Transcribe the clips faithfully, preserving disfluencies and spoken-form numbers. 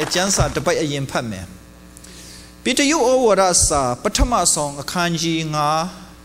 chance to buy a yen pame. Peter, you over us, Patama song, a kanji nga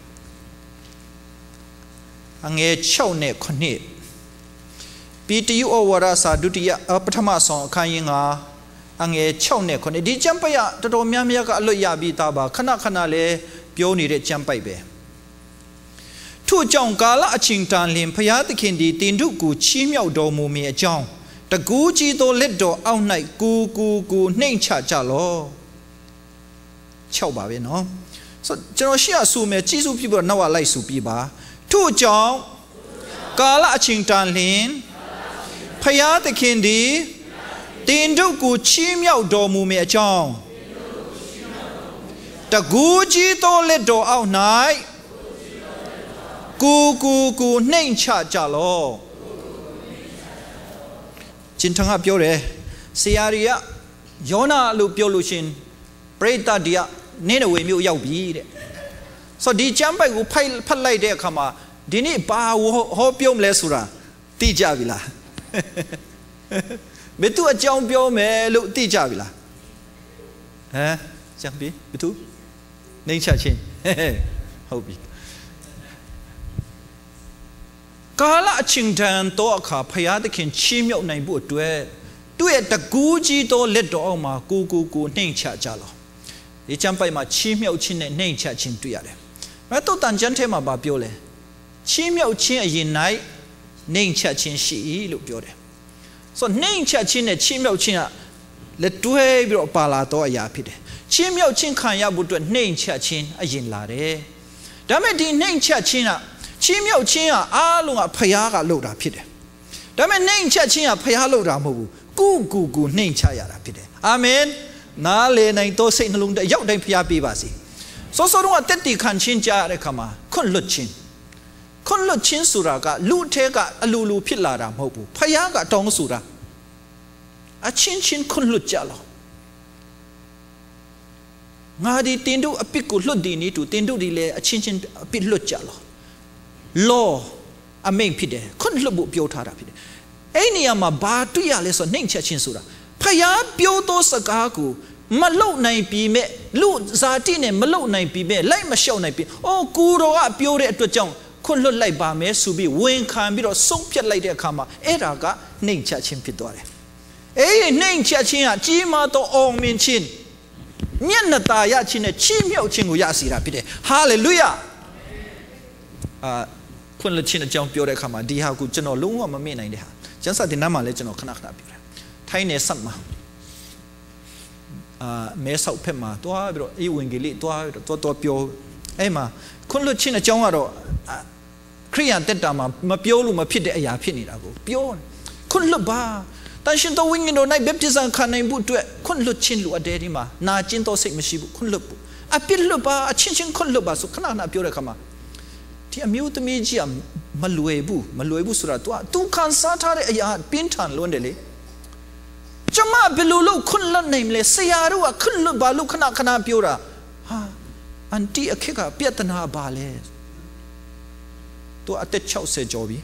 Ange Chowne Kone. Peter, you over us, a duty a Patama song, Kayinga Ange Chowne Kone. Di Jampaya, the Domiamiaka Loya Bitaba, Kanakanale, Pioni de Jampaibe. Two John Gala a Chingtan Lim, Payat Kindi, Tinduku, Chimio Domu me a John. The Guji do let do out night, goo goo goo, name cha jalo. Chow baby, no? So, Genosia assume Jisu people now are like Supiba. Two John Gala a Chingtan Lim, Payat Kindi, Tinduku, Chimio Domu me a John. The Guji do let do out night. Goo goo goo name cha jalo. Chintanga Pure, Siaria, Yona Lupioluchin, Preta dia, Nena way mu yau bead. So di jampa who pile palai de kama, Dini ba hopium lesura, Tijavila. Betu a jampio me look Tijavila. Eh, Jampi, Betu? Nature chin. Hobby. Kala Chingtan Toka Payadakin Chimio Naibu to it. Do it the Guji do let do oma gu gu gu nature jalo. The Champa ma Chimio chin and nature chin to yare. Rato Tanjantema babiole. Chimio chin a yin night, nature chin she look yore. So nature chin a chimio china let do a bro palato a yapide. Chimio chin kanya would do nature chin a yin lare. Damedi nature china. Chimio Chia, Alunga Payaga Loda Pide. Damen name Chachia Payaloda Mobu, Goo Goo Goo name Chayara Pide. Amen. Nale Naito Saint Lunda Yaudan Piapi Basi. So so don't Tetti Kanchin Jarekama, Kun Luchin. Kun Luchin Suraga, Lutega, Alulu Pilara Mobu, Payaga Tong Sura. A chin chin kun Luchalo. Nadi Tindu a pickle Ludini to Tindu delay a chin chin a pit Luchalo. Law a main pide, couldn't look Biotara pide. Any ama bar to yales or name Chachinsura. Paya Bioto Sagaku, Malo nine be me, Lu Zatine, Malo nine be me, like Michelle nine be. Oh, Guru up Biore to John, couldn't look like Bame, Subi, Wayne Cambiro, so pia like their kama, Eraga, name Chachin Pidore. Eh, name Chachina, Jima to all mean chin. Mianata Yachin, a chimio chingu yasi rapide. Hallelujah. Uh, Kun China jump Pure Kama, Diha good general Lunga Mamina in the hand. Just at the Nama legend of Kanaka Pure. Tiny Sama uh, Mesa Pema, Dua, Ewingili, Dua, Toto Pio, Emma, Kun China Jongaro, Krian Tedama, Mapiolu, Mapid Aya Pinirago, Pion, Kun Luba, Tanshinto winging or night baptism can name boot to it, Kun Luchin Lua Dedima, Na Jinto Sik Mashibu, Kun Lubu, a Piluba, a Chinchin Kun Luba, so Kanana Pure Kama. A mute medium Maluebu, Maluebu Suratua, two can satire a yard, Pintan Londele. Jama Belulu couldn't nameless, Sayaru, a couldn't look Balukana Kana Pura. Ha, and tea a kicker, Pietana Bale. To at the chow say Joby.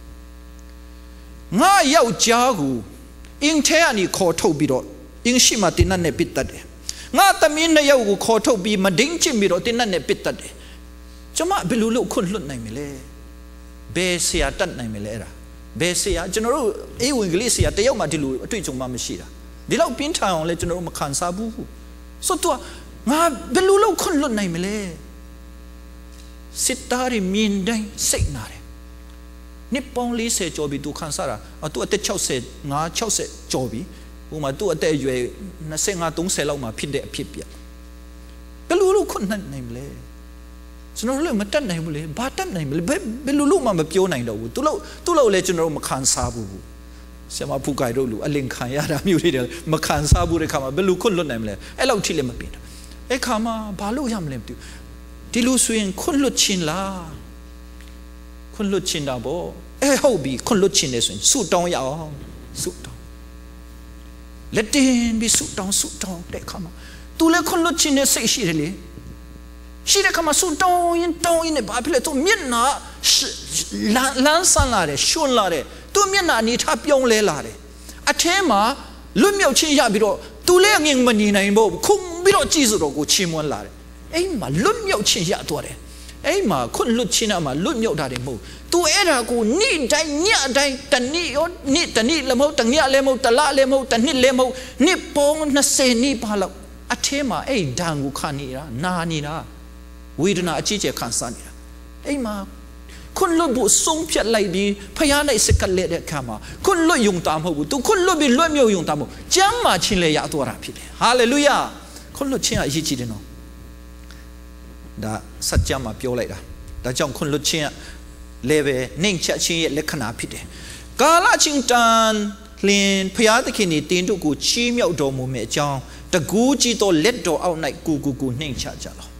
Na yao jagu, in Teani Kotobido, in Shimatina Nepitade. Not the mina yagu Kotobi, Madinchi Miro, Tina Nepitade. Jama Belulu couldn't look namele. Besia tant namelera. Besia, General Ewinglesia, the Yomadilu, Twitchum Mamashira. The low pintown let General Macan Sabu. So to a Belulu couldn't look namele. Sitari mean day, signare. Nippon Lee said Joby to Kansara, or to a techo said, Na Chose Joby, whom I do a day you a Senga don't sell out my pide pipia. Belulu couldn't namele. So no look at namely, but that namely, Belulu Mamma Piona, to low, to low legend of Macan Sabu. Sama Pukaidolu, a link Kayada, Murid, Macan Sabu, Recama, Belu Kunlu namely, Elo Tilimapin. Ekama, Balu Yam Lemtu. Dilusuin Kunluchin la Kunluchin dabo, eh, hobby, Kunluchin is suit down yao, suit down. Let him be suit down, suit down, they come. To let Kunluchin say she really. She come a suit down in down in the Bible to Mina Lansanare, Shunlare, to Mina need up young lelare. A tema, လွတ်မြောက်ခြင်းရပြီးတော့သူလည်းငင်မနေနိုင်ဘူးခုံပြီးတော့ကြည်စတော်ကိုချီးမွမ်းလာတယ်အဲ့မှာလွတ်မြောက်ခြင်းရသွားတယ်အဲ့မှာခွန်းလွတ်ခြင်းမှာလွတ်မြောက်တာတယ်မဟုတ်သူအဲ့ဒါကိုနေ့တိုင်းညတိုင်းတနေ့ရောနေ့တနေ့လည်းမဟုတ်တညလည်းမဟုတ်တလလည်းမဟုတ်တနှစ်လည်းမဟုတ်နေ့ပေါင်း၂၀နှစ်ပါလောက်အထဲမှာအဲ့ဒဏ်ကိုခံနေတာနာနေတာဝေဒနာအကြီးကျယ်ခံစားနေတာအဲ့မှာခွန်းလွတ်ဖို့ဆုံးဖြတ်လိုက်ပြီးဖယားလိုက်စကလက်တဲ့အခါမှာခွန်းလွတ်ယုံတာမဟုတ်ဘူးသူခွန်းလွတ်ပြီးလွတ်မြောက်ယုံတာမဟုတ်ကျမ်းမာခြင်းလည်းရသွားတာဖြစ်တယ်ဟာလေလုယာခွန်းလွတ်ခြင်းအရေးကြီးတယ်နော်ဒါစัจ जा မှာပြောလိုက်တာဒါကြောင့်ခွန်းလွတ်ခြင်းလည်းပဲနှိမ်ချခြင်းရဲ့လက္ခဏာဖြစ်တယ်ကာလချင်းတန်လင်ဖယားသခင်နေတင်းတို့ကိုချီးမြှောက်တော်မူမယ့်အကြောင်းတကူးကြီးသောလက်တော်အောက်၌ကိုကိုကိုနှိမ်ချကြလော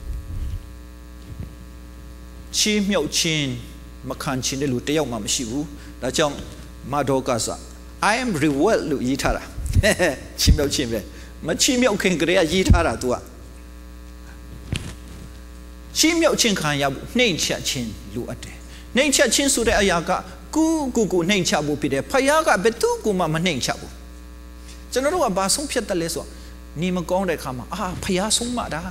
ချီးမြှောက်ခြင်းမခံခြင်းတဲ့လူတယောက်မှမရှိဘူးဒါကြောင့်မာဒေါကဆာ I am reward လို့ရေးထားတာချီးမြှောက်ခြင်းပဲမချီးမြှောက်ခင်ကလေးကရေးထားတာ तू ကချီးမြှောက်ခြင်းခံရဖို့နှိမ်ချခြင်းလိုအပ်တယ်နှိမ်ချခြင်းဆိုတဲ့အရာကကူကူကူနှိမ်ချဖို့ဖြစ်တယ်ဖယားကဘယ်သူ့ကိုမှမနှိမ်ချဘူးကျွန်တော်တို့ကဘာဆုံးဖြတ်တယ်လဲဆိုတော့နေမကောင်းတဲ့ခါမှာအာဖယားဆုံးမတာ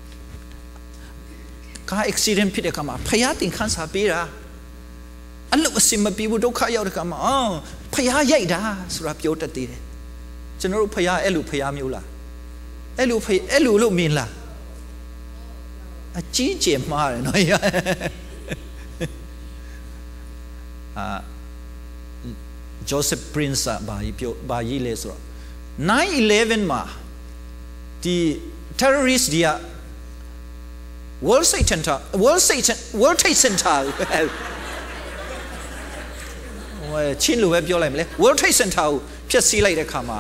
ကား accident ဖြစ်တဲ့ခါမှာဖယားတင်ခန်းစာပေးတာအလုပ်အစင်မပြေဘူးဒုက္ခရောက်တဲ့ခါမှာအော်ဖယားရိုက်တာဆိုတာပြောတတ်သေးတယ်ကျွန်တော်တို့ဖယားအဲ့လိုဖယားမျိုးလားအဲ့လိုအဲ့လိုလို့မြင်လားအကြီးကျယ်မှားတယ်နော်အာဂျိုးဆက်ပရင်စ်ဘာကြီးပြောဘာကြီးလဲဆိုတော့nine elevenမှာဒီ terrorist တွေက World Trade Center World Trade World Trade Center ဟိုချင်းလိုပဲပြောလိုက်မလဲ World Trade Center ကိုဖျက်ဆီးလိုက်တဲ့ခါမှာ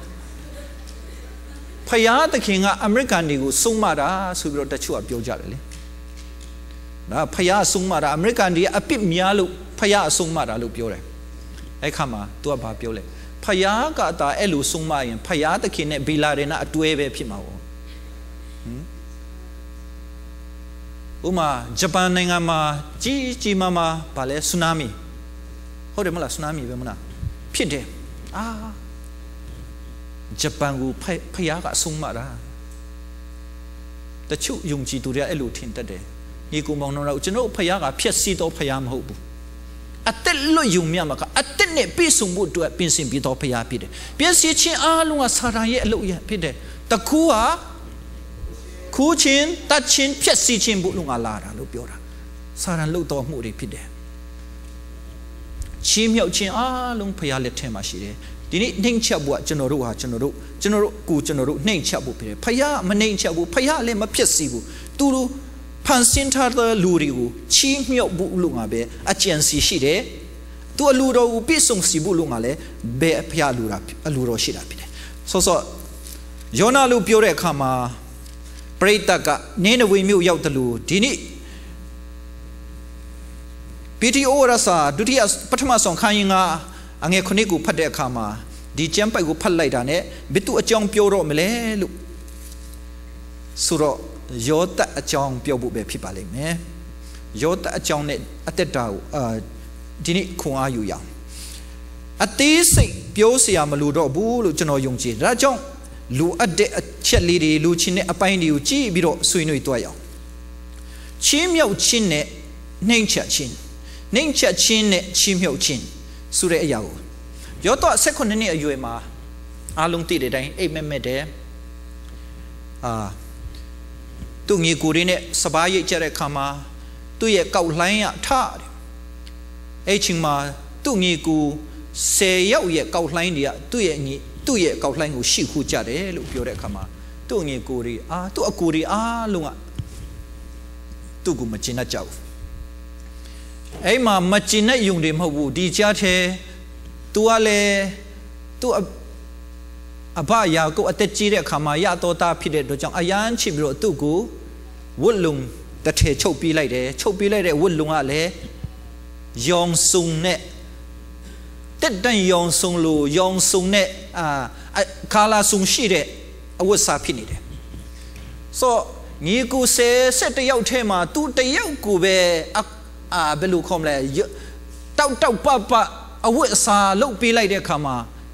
ဖယားသခင်ကအမေရိကန်တွေကိုစုံမတာဆိုပြီးတော့တချို့ကပြောကြတယ်လေဒါဖယားစုံမတာအမေရိကန်တွေအပစ်များလို့ဖယားအစုံမတာလို့ပြောတယ်အဲ့ခါမှာ तू ကဘာပြောလဲဖယားကတာအဲ့လိုစုံမရင်ဖယားသခင်နဲ့ဘီလာဒင်ကအတွဲပဲဖြစ်မှာပေါ့ဟမ်ဥမာဂျပန်နိုင်ငံမှာကြီးကြီးမားမားဗာလဲဆူနာမီဟုတ်တယ်မလားဆူနာမီပဲမလားဖြစ်တယ်အာဂျပန်ကိုဖယားကအဆုံးမတာတချို့ယုံကြည်သူတွေကအဲ့လိုထင်တတ်တယ်ညီကောင်မောင်တို့ကျွန်တော်ဖယားကဖျက်ဆီးတော့ဖယားမဟုတ်ဘူးအသက်လွတ်ယုံမြတ်မှာကအသက်နဲ့ပြည့်စုံဖို့အတွက်ပြင်ဆင်ပြီးတော့ဖယားဖြစ်တယ်ပြည့်စည်ခြင်းအားလုံးကစာတန်ရဲ့အလုပ်ရဖြစ်တယ်တကူဟာခူးချင်းတတ်ချင်းဖျက်ဆီးခြင်းဘုလုံကလာတာလို့ပြောတာစာတန်လုပ်တော်မှုတွေဖြစ်တယ်ချီးမြှောက်ခြင်းအားလုံးဖယားလက်ထဲမှာရှိတယ်ဒီနေ့နှိမ်ချဖို့ကျွန်တော်တို့ဟာကျွန်တော်တို့ကျွန်တော်တို့ကိုကျွန်တော်တို့နှိမ်ချဖို့ဖြစ်တယ်ဖယားမနှိမ်ချဘူးဖယားလည်းမဖြစ်စီဘူးသူတို့ဖန်ဆင်းထားတဲ့လူတွေကိုချီးမြှောက်ဖို့လို့ငါပဲအကျဉ်းစီရှိတယ်သူအလူတော်ကိုပြည့်စုံစီဖို့လို့ငါလည်းဘယ်ဖယားလူတာအလူတော်ရှိတာဖြစ်တယ်ဆိုတော့ယောနာလူပြောတဲ့အခါမှာပရိသတ်ကနင်းနဝေမြို့ရောက်တယ်လို့ဒီနေ့ပီတီအိုရစာဒုတိယပထမဆုံးခန်းရင်ကအငယ်ခုနှစ်ကိုဖတ်တဲ့အခါမှာဒီကျမ်းပိုက်ကိုဖတ်လိုက်တာနဲ့ဘယ်သူအကြောင်းပြောတော့မလဲလို့ဆိုတော့ယောသအကြောင်းပြောဖို့ပဲဖြစ်ပါလိမ့်မယ်ယောသအကြောင်းနဲ့အသက်တာကိုအာဒီနေ့ခွန်အားယူရအောင်အသေးစိတ်ပြောเสียမလို့တော့ဘူးလို့ကျွန်တော်ယုံကြည်ဒါကြောင့်လူအပ်တဲ့အချက်လေးတွေလူချင်းတဲ့အပိုင်းတွေကိုကြည့်ပြီးတော့ဆွေးနွေးသွားရအောင်ချင်းမြောက်ချင်းနဲ့နှိမ်ချက်ချင်းနှိမ်ချက်ချင်းနဲ့ချင်းမြောက်ချင်းဆိုတဲ့အရာကိုယောသ၁၉နှစ်အရွယ်မှာအားလုံးသိတဲ့အတိုင်းအိမ်မက်မက်တယ်အာသူငေကိုရင်းနဲ့စပားရိတ်ကြတဲ့ခါမှာသူ့ရဲ့ကောက်လှိုင်းရထတယ်အဲ့ချင်းမှာသူ့ငေကိုဆယ်ယောက်ရဲ့ကောက်လှိုင်းတွေကသူ့ရဲ့ညီသူ့ရဲ့ကောက်လှိုင်းကိုရှိခုကြတယ်လို့ပြောတဲ့အခါမှာသူ့ငေကိုရီအာသူ့အကိုရီအားလုံးကသူ့ကိုမကျင်တတ်ကြဘူးအဲ့မှာမကျင်တဲ့ယုံတွေမဟုတ်ဘူးဒီကြားထဲသူကလည်းသူ့အဘယာကိုအသက်ကြီးတဲ့အခါမှာရတော်သားဖြစ်တဲ့အတွက်ကြောင့်အယမ်းချစ်ပြီးတော့သူ့ကိုဝတ်လုံတစ်ထည်ချုပ်ပေးလိုက်တယ်ချုပ်ပေးလိုက်တဲ့ဝတ်လုံကလည်းယောင်စုံနဲ့တက်တန်ယောင်စုံလို့ယောင်စုံနဲ့အာခါလာစုံရှိတဲ့အဝတ်စားဖြစ်နေတယ်ဆိုညီကိုဆယ်ဆက်တယောက်ထဲမှာသူတယောက်ကိုပဲအာဘယ်လိုခေါ်မလဲတောက်တောက်ပပအဝတ်အစားလုပ်ပေးလိုက်တဲ့အခါမှာ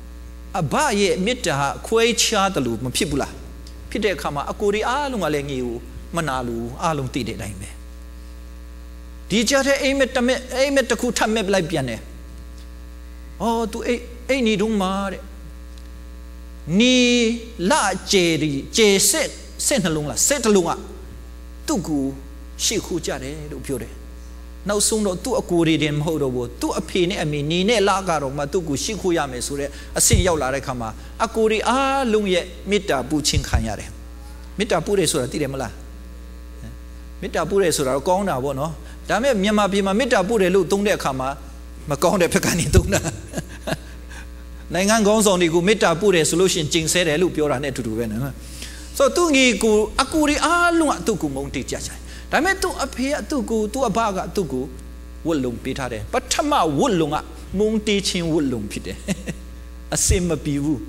အဘရဲ့မေတ္တာခွဲခြားတယ်လို့မဖြစ်ဘူးလားဖြစ်တဲ့အခါမှာအကိုရီအားလုံးကလည်းငြိကိုမနာလို့အားလုံးသိတဲ့အတိုင်းပဲဒီကြတဲ့အိမ်မက်တမက်အိမ်မက်တစ်ခုထပ်မဲ့လိုက်ပြန်တယ်အော် तू အိမ်အိမ်နေတော့မှာတဲ့နီလာကျေဒီကျေဆက်ဆက်နှလုံးလားဆက်တစ်လုံးကသူ့ကိုရှေ့ခုကြတယ်လို့ပြောတယ်နောက်ဆုံးတော့သူ့အကိုရီတင်မဟုတ်တော့ဘူးသူ့အဖေနဲ့အမေနေနဲ့လာကတော့မှသူ့ကိုရှေ့ခုရမယ်ဆိုတဲ့အဆင့်ရောက်လာတဲ့ခါမှာအကိုရီအားလုံးရဲ့မေတ္တာပူချင်းခံရတယ်မေတ္တာပူတယ်ဆိုတာသိတယ်မလားမေတ္တာပူတယ်ဆိုတာတော့ကောင်းတာပေါ့နော်ဒါပေမဲ့မြန်မာပြည်မှာမေတ္တာပူတယ်လို့သုံးတဲ့အခါမှာမကောင်းတဲ့ဘက်ကနေသုံးတာနိုင်ငံကောင်းဆောင်တွေကိုမေတ္တာပူတယ်ဆိုလို့ရှိရင်ကျင့်ဆဲတယ်လို့ပြောတာနဲ့အတူတူပဲနော်ဆိုတော့သူငီကိုအကူရီအားလုံးအတုကိုမုန်းတိကြကြဒါပေမဲ့သူအဖေအတုကိုသူအဘကအတုကိုဝတ်လုံပေးထားတယ်ပထမဝတ်လုံကမုန်းတိချင်းဝတ်လုံဖြစ်တယ်အစင်မပြေဘူး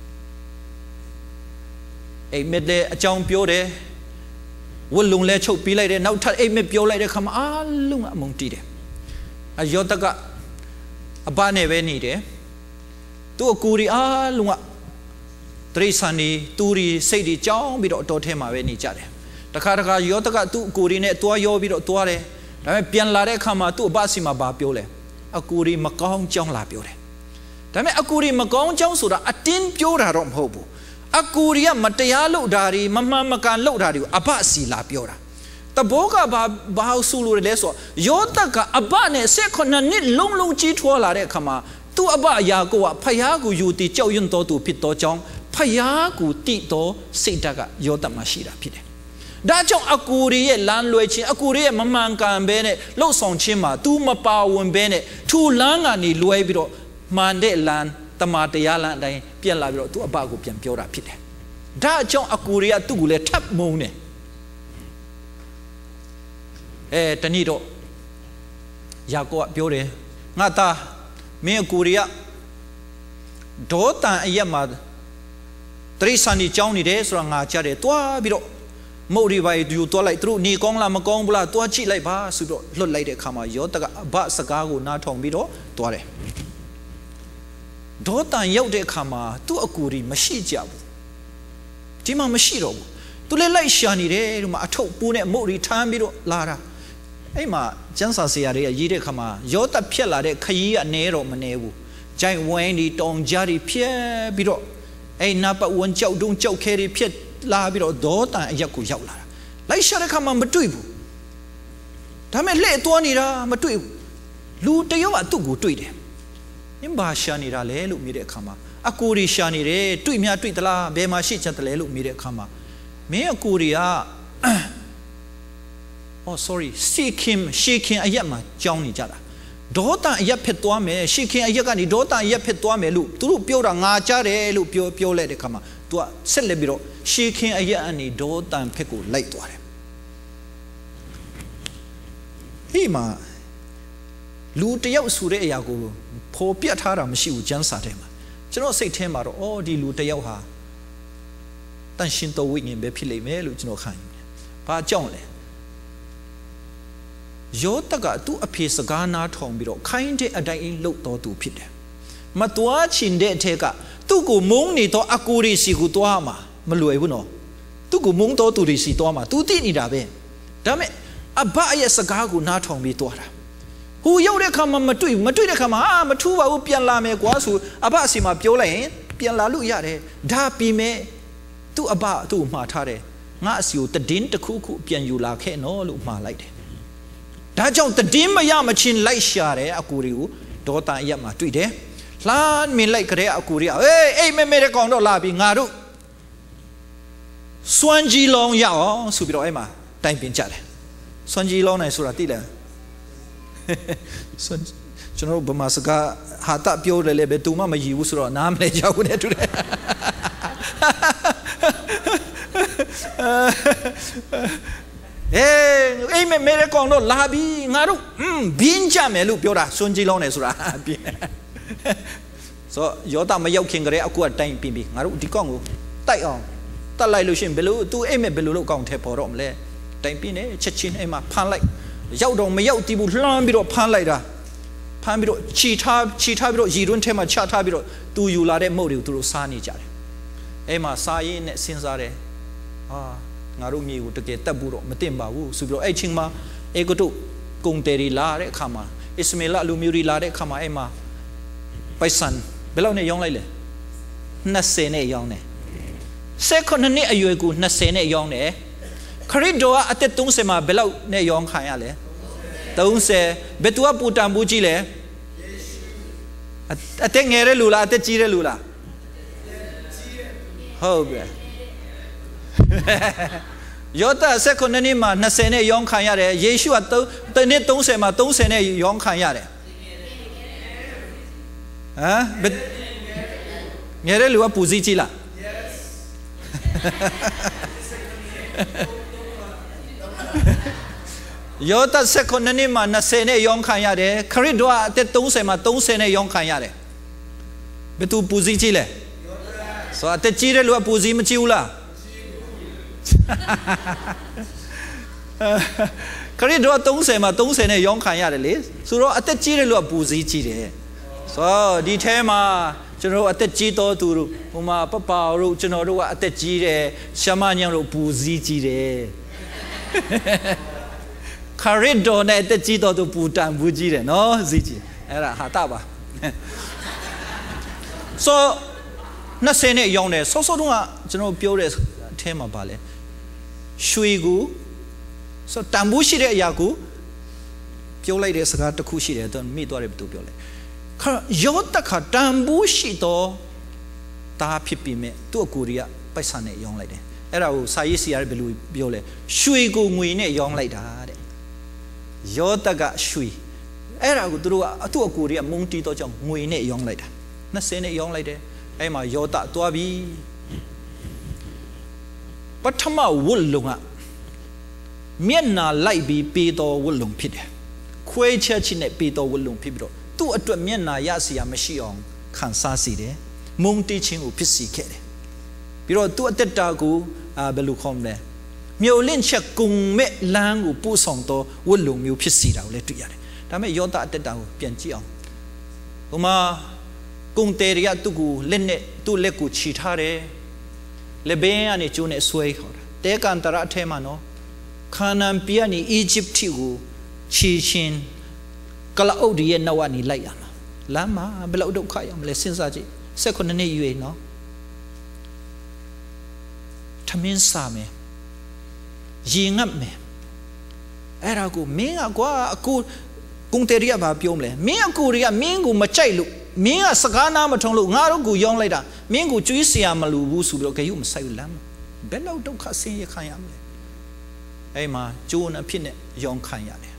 အိမ်မက်လည်းအကြောင်းပြောတယ်ဝတ်လုံလဲချုပ်ပြီးလိုက်တယ်နောက်ထပ်အိမ်မက်ပြောလိုက်တဲ့ခါမှာအားလုံးကအမုန်းတိတယ်အယောတကအဘနဲ့ပဲနေတယ်သူအကူရီအားလုံးကတရိษံနေသူရီစိတ်တွေကြောင်းပြီးတော့အတော်ထဲမှာပဲနေကြတယ်တခါတခါယောတကသူ့အကူရီနဲ့တွားရောပြီးတော့တွားတယ်ဒါပေမဲ့ပြန်လာတဲ့အခါမှာသူ့အဘစီမှာဘာပြောလဲအကူရီမကောင်းကြောင်းလာပြောတယ်ဒါပေမဲ့အကူရီမကောင်းကြောင်းဆိုတာအတင်းပြောတာတော့မဟုတ်ဘူးအကူရီကမတရားလုပ်တာတွေမမှန်မကန်လုပ်တာတွေကိုအဘစီလာပြောတာတဘောကဘာဘာဆူလို့လဲဆိုယောတကအဘနဲ့ဆက်ခုနှစ်နှစ်လုံးလုံးကြီးထွားလာတဲ့အခါမှာသူ့အဘယာကိုကဖယားကိုယူတည်ကြောက်ရွံ့တော်သူဖြစ်တော်ကြောင်းဖယားကိုတိတော်စိတ်ဓာတ်ကယောတမှာရှိတာဖြစ်တယ်ဒါကြောင့်အကူရီရဲ့လမ်းလွဲခြင်းအကူရီရဲ့မမှန်ကန်ဘဲနဲ့လှုပ်ဆောင်ခြင်းမှာ तू မပါဝင်ဘဲနဲ့ထူလန်းကနေလွဲပြီးတော့မှန်တဲ့လမ်းတမာတရားလမ်းအတိုင်းပြန်လာပြီးတော့ तू အဘကိုပြန်ပြောတာဖြစ်တယ်ဒါကြောင့်အကူရီကသူ့ကိုလည်းထပ်မုန်းတယ်အဲတနည်းတော့ယာကောကပြောတယ်ငါသားမင်းအကူရီကဒေါတန်အရက်မှာတရိษံကြီးကြောင်းနေတယ်ဆိုတာငါကြားတယ်တွားပြီးတော့မုတ်ရီပိုင်ယူတွားလိုက်သူတို့နေကောင်းလားမကောင်းဘူးလားတွားကြည့်လိုက်ပါဆိုတော့လွတ်လိုက်တဲ့အခါမှာယောတကအဘစကားကိုနားထောင်ပြီးတော့တွားတယ်ဒေါတန်ရောက်တဲ့အခါမှာသူ့အကူရီမရှိကြဘူးဒီမှာမရှိတော့ဘူးသူလည်းလိုက်ရှာနေတယ်ဒီမှာအထုပ်ပူးနဲ့မုတ်ရီထမ်းပြီးတော့လာတာအဲ့မှာကျန်းစာဆရာတွေကရေးတဲ့အခါမှာယောတဖြက်လာတဲ့ခရီးကနေတော့မနေဘူးဂျိုင်ဝိုင်းဒီတောင်ကြားတွေဖြက်ပြီးတော့အဲ့နာပတ်ဝန်းကြောက်တုံးကြောက်ခဲတွေဖြက်လာပြီးတော့ဒေါတန်အရက်ကိုရောက်လာတာလိုက်ရှာတဲ့ခါမှာမတွေ့ဘူးဒါမဲ့လှည့်သွားနေတာမတွေ့ဘူးလူတယောက်ကသူ့ကိုတွေ့တယ်နင်ဘာရှာနေတာလဲလို့မြည်တဲ့အခါမှာအကိုရီရှာနေတယ်တွေ့များတွေ့သလားဘယ်မှာရှိချက်တလဲလို့မြည်တဲ့အခါမှာမင်းအကိုရီကOh sorry ရှေခင်ရှေခင်အရက်မှာကြောင်းနေကြတာဒေါတန်အရက်ဖြစ်သွားမယ်ရှေခင်အရက်ကနေဒေါတန်အရက်ဖြစ်သွားမယ်လို့သူတို့ပြောတာငါကြားတယ်လို့ပြောပြောလိုက်တဲ့ခါမှာ तू ကဆက်လက်ပြီးတော့ရှေခင်အရက်အနေဒေါတန်ဖြစ်ကိုလိုက်သွားတယ်ဒီမှာလူတယောက်ဆိုတဲ့အရာကိုပေါ်ပြထားတာမရှိဘူးကျမ်းစာထဲမှာကျွန်တော်စိတ်ထဲမှာတော့အော်ဒီလူတယောက်ဟာတန်ရှင်တော်ဝိညာဉ်ပဲဖြစ်လိမ့်မယ်လို့ကျွန်တော်ခံယူတယ်ဘာကြောင့်လဲယောတကသူ့အဖေစကားနားထောင်ပြီးတော့ခိုင်းတဲ့အတိုင်းလှုပ်တော်သူဖြစ်တယ်မတွားချင်တဲ့အထက်ကသူ့ကိုမုန်းနေတော့အကိုရီစီကိုတွားမှာမလွယ်ဘူးနော်သူ့ကိုမုန်းတော်သူတွေစီတွားမှာ तू သိနေတာပဲဒါပေမဲ့အဘရဲ့စကားကိုနားထောင်ပြီးတွားတာဟိုရောက်တဲ့ခါမှာမတွေ့ဘူးမတွေ့တဲ့ခါမှာအာမထူးပါဘူးပြန်လာမယ်ကွာဆိုအဘအစီမှာပြောလိုက်ရင်ပြန်လာလို့ရတယ်ဒါပြီးမဲ့သူ့အဘသူ့မှားထားတယ်ငါအစီကိုတည်င်းတစ်ခုခုပြန်ယူလာခဲ့နော်လို့မှားလိုက်တယ်ဒါကြောင့်တည်င်းမရမချင်းလိုက်ရှာတယ်အကူတွေကိုဒေါတန်အရက်မှာတွေ့တယ်လှမ်းမြင်လိုက်ကြတဲ့အကူတွေကအေးအိမ်မဲမဲတဲ့ကောင်တော့လာပြီငါတို့စွမ်းကြီးလောင်းရအောင်ဆိုပြီးတော့အဲ့မှာတိုင်ပင်ကြတယ်စွမ်းကြီးလောင်းနိုင်ဆိုတာသိလားစွမ်းကျွန်တော်ဗမာစကားဟာတပြောတယ်လေဘယ်သူမှမရည်ဘူးဆိုတော့နားမလဲကြောက်နေတူတယ်အေးအိမ်မဲမဲတဲ့ကောင်တော့လာပြီငါတို့อืมဘင်းကြမယ်လို့ပြောတာစွန့်ကြီးလောင်းနေဆိုတာဆိုယောတာမရောက်ခင်ကလေးအခုကတိုင်ပြင်းပြီငါတို့ဒီကောင်ကိုတိုက်အောင်တတ်လိုက်လို့ရှိရင်ဘယ်လို तू အိမ်မဲဘယ်လိုလုပ်ကောင်ထဲပေါ်တော့မလဲတိုင်ပြင်းနေချက်ချင်းအိမ်မှာဖမ်းလိုက်ရောက်တော့မရောက်တီးဘူးလှမ်းပြီးတော့ဖမ်းလိုက်တာဖမ်းပြီးတော့ခြိထားခြိထားပြီးတော့ရည်တွင်းထဲမှာချထားပြီးတော့သူယူလာတဲ့မုတ်တွေကိုသူတို့စားနေကြတယ်အဲ့မှာစားရင်းနဲ့စဉ်းစားတယ်ဟာငါတို့မြေကိုတကယ်တက်ဖို့တော့မတင်ပါဘူးဆိုပြီးတော့အဲ့ချင်းမှာအေဂုတုကုံတယ်ရီလာတဲ့အခါမှာအစ္စမေလလူမျိုးတွေလာတဲ့အခါမှာအဲ့မှာပိုက်ဆန်ဘယ်လောက်နဲ့ရောင်းလိုက်လဲနှစ်ဆယ်နဲ့ရောင်းတယ်ဆယ်ခုနှစ်အရွယ်ကိုနှစ်ဆယ်နဲ့ရောင်းတယ်ခရစ်တော်ကအသက်သုံးဆယ်မှာဘယ်လောက်နဲ့ရောင်းခံရလဲသုံးဆယ်ဘယ်သူကပူတန်ဘူးကြီးလဲအသက်ငယ်တဲ့လူလားအသက်ကြီးတဲ့လူလားဟုတ်ပြီယောသဆယ်ခုနှစ်မှာနှစ်ဆယ်နဲ့ရောင်းခံရတယ်ယေရှုကတနေ့သုံးဆယ်မှာသုံးဆယ်နဲ့ရောင်းခံရတယ်ဟမ်ငယ်တဲ့လူကပူစည်းကြီးလားယောသဆယ်ခုနှစ်မှာနှစ်ဆယ်နဲ့ရောင်းခံရတယ်ခရစ်တော်ကအသက်သုံးဆယ်မှာသုံးဆယ်နဲ့ရောင်းခံရတယ်ဘယ်သူပူစည်းကြီးလဲဆိုအသက်ကြီးတဲ့လူကပူစည်းမကြီးဘူးလားခရစ်တော်သုံးဆယ်မှာသုံးဆယ်နဲ့ရောင်းခံရတယ်လေဆိုတော့အသက်ကြီးတဲ့လူကပူစည်းကြီးတယ်ဆိုတော့ဒီထဲမှာကျွန်တော်တို့အသက်ကြီးတော်သူတို့ဟိုမှာပပတို့ကျွန်တော်တို့ကအသက်ကြီးတယ်ရှမညံတို့ပူစည်းကြီးတယ်ခရစ်တော်နဲ့အသက်ကြီးတော်သူပူတန်ဘူးကြီးတယ်နော်စည်းကြီးအဲ့ဒါဟာတာပါဆိုနှစ်ဆယ်နဲ့ရောင်းတယ်ဆော့ဆော့တုန်းကကျွန်တော်ပြောတဲ့အထဲမှာပါလေရွှေကိုဆိုတန်ဘူးရှိတဲ့အရာကိုပြောလိုက်တဲ့စကားတစ်ခုရှိတယ်သူမိသွားတယ်ဘယ်သူပြောလဲခါယောသခတန်ဘူးရှိတော့တာဖြစ်ပြီးမဲ့သူ့အကူတွေကပိုက်ဆံနဲ့ရောင်းလိုက်တယ်အဲ့ဒါကိုစာရေးစီရတယ်ဘယ်လိုပြောလဲရွှေကိုငွေနဲ့ရောင်းလိုက်တာတဲ့ယောသကရွှေအဲ့ဒါကိုသူတို့ကအသူ့အကူတွေကမုန်းတီးတော့ကြောင့်ငွေနဲ့ရောင်းလိုက်တာနှစ်ဆယ်နဲ့ရောင်းလိုက်တယ်အဲ့မှာယောသသွားပြီပထမဝတ်လုံကမျက်နာလိုက်ပြီးပေးတော်ဝတ်လုံဖြစ်တယ်ခွဲချက်ချင်းနဲ့ပေးတော်ဝတ်လုံဖြစ်ပြီးတော့သူ့အတွက်မျက်နာရစရာမရှိအောင်ခံစားစီတယ်မုန်းတီးခြင်းကိုဖြစ်စီခဲ့တယ်ပြီးတော့သူ့အသက်တာကိုအာဘယ်လိုခေါ်မလဲမြို့လင့်ချက်ကုံမဲ့လမ်းကိုပို့ဆောင်တော့ဝတ်လုံမျိုးဖြစ်စီတာကိုလည်းတွေ့ရတယ်ဒါပေမဲ့ယောသအသက်တာကိုပြန်ကြည့်အောင်ဟိုမှာကုံတယ်ရသူ့ကိုလက်နဲ့သူ့လက်ကိုခြိထားတယ်လက်ဘင်းကနေကျိုးနဲ့ဆွဲခေါ်တာတဲကန်တရအထဲမှာနော်ခါနန်ပြည်ကနေအီဂျစ်တီကိုခြိချင်းကလအုပ်ဒီရဲ့နောက်ကနေလိုက်ရမှာလမ်းမှာဘယ်လောက်ဒုက္ခရောက်မလဲစဉ်းစားကြည့်ဆယ်ခုနှစ်ရွေးနော်ထမင်းစားမယ်ရေငတ်မယ်အဲ့ဒါကိုမင်းကကွာအကူကုံတယ်ရဘာပြောမလဲမင်းအကူတွေကမင်းကိုမကြိုက်လို့မင်းကစကားနာမထုံလို့ငါတို့ကိုရောင်းလိုက်တာမင်းကိုကျွေးเสียမလို့ဘူးဆိုပြီးတော့ဂယုမဆိုင်ဘူးလမ်းဘယ်လောက်ဒုက္ခဆင်းရဲခံရမလဲအဲ့မှာကျိုးနဲ့ဖြစ်နဲ့ရောင်းခံရတယ်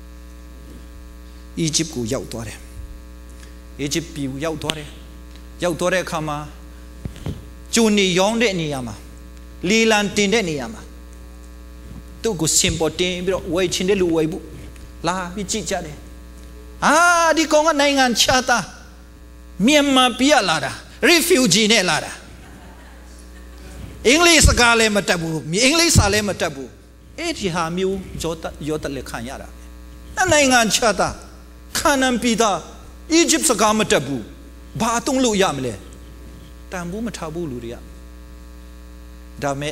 အီဂျစ်ကိုရောက်သွားတယ်အီဂျစ်ပြည်ရောက်သွားတယ်ရောက်သွားတဲ့အခါမှာကျိုးနေရောင်းတဲ့နေရာမှာလီလန်တင်တဲ့နေရာမှာသူ့ကိုစင်ပေါ်တင်ပြီးတော့ဝယ်ချင်တဲ့လူဝယ်ဘူးလာပြီးကြည့်ကြတယ်အာဒီကောင်ကနိုင်ငံခြားသားမြန်မာပြည်လာတာ refugee နဲ့လာတာအင်္ဂလိပ်စကားလည်းမတတ်ဘူးအင်္ဂလိပ်စာလည်းမတတ်ဘူးအဲ့ဒီဟာမျိုးယောသယောသလက်ခံရတာနိုင်ငံခြားသားခါနန်ပြည်သားအီဂျစ်စကားမတတ်ဘူးဘာအသုံးလို့ရမလဲတန်ဘူးမထားဘူးလူတွေကဒါမဲ့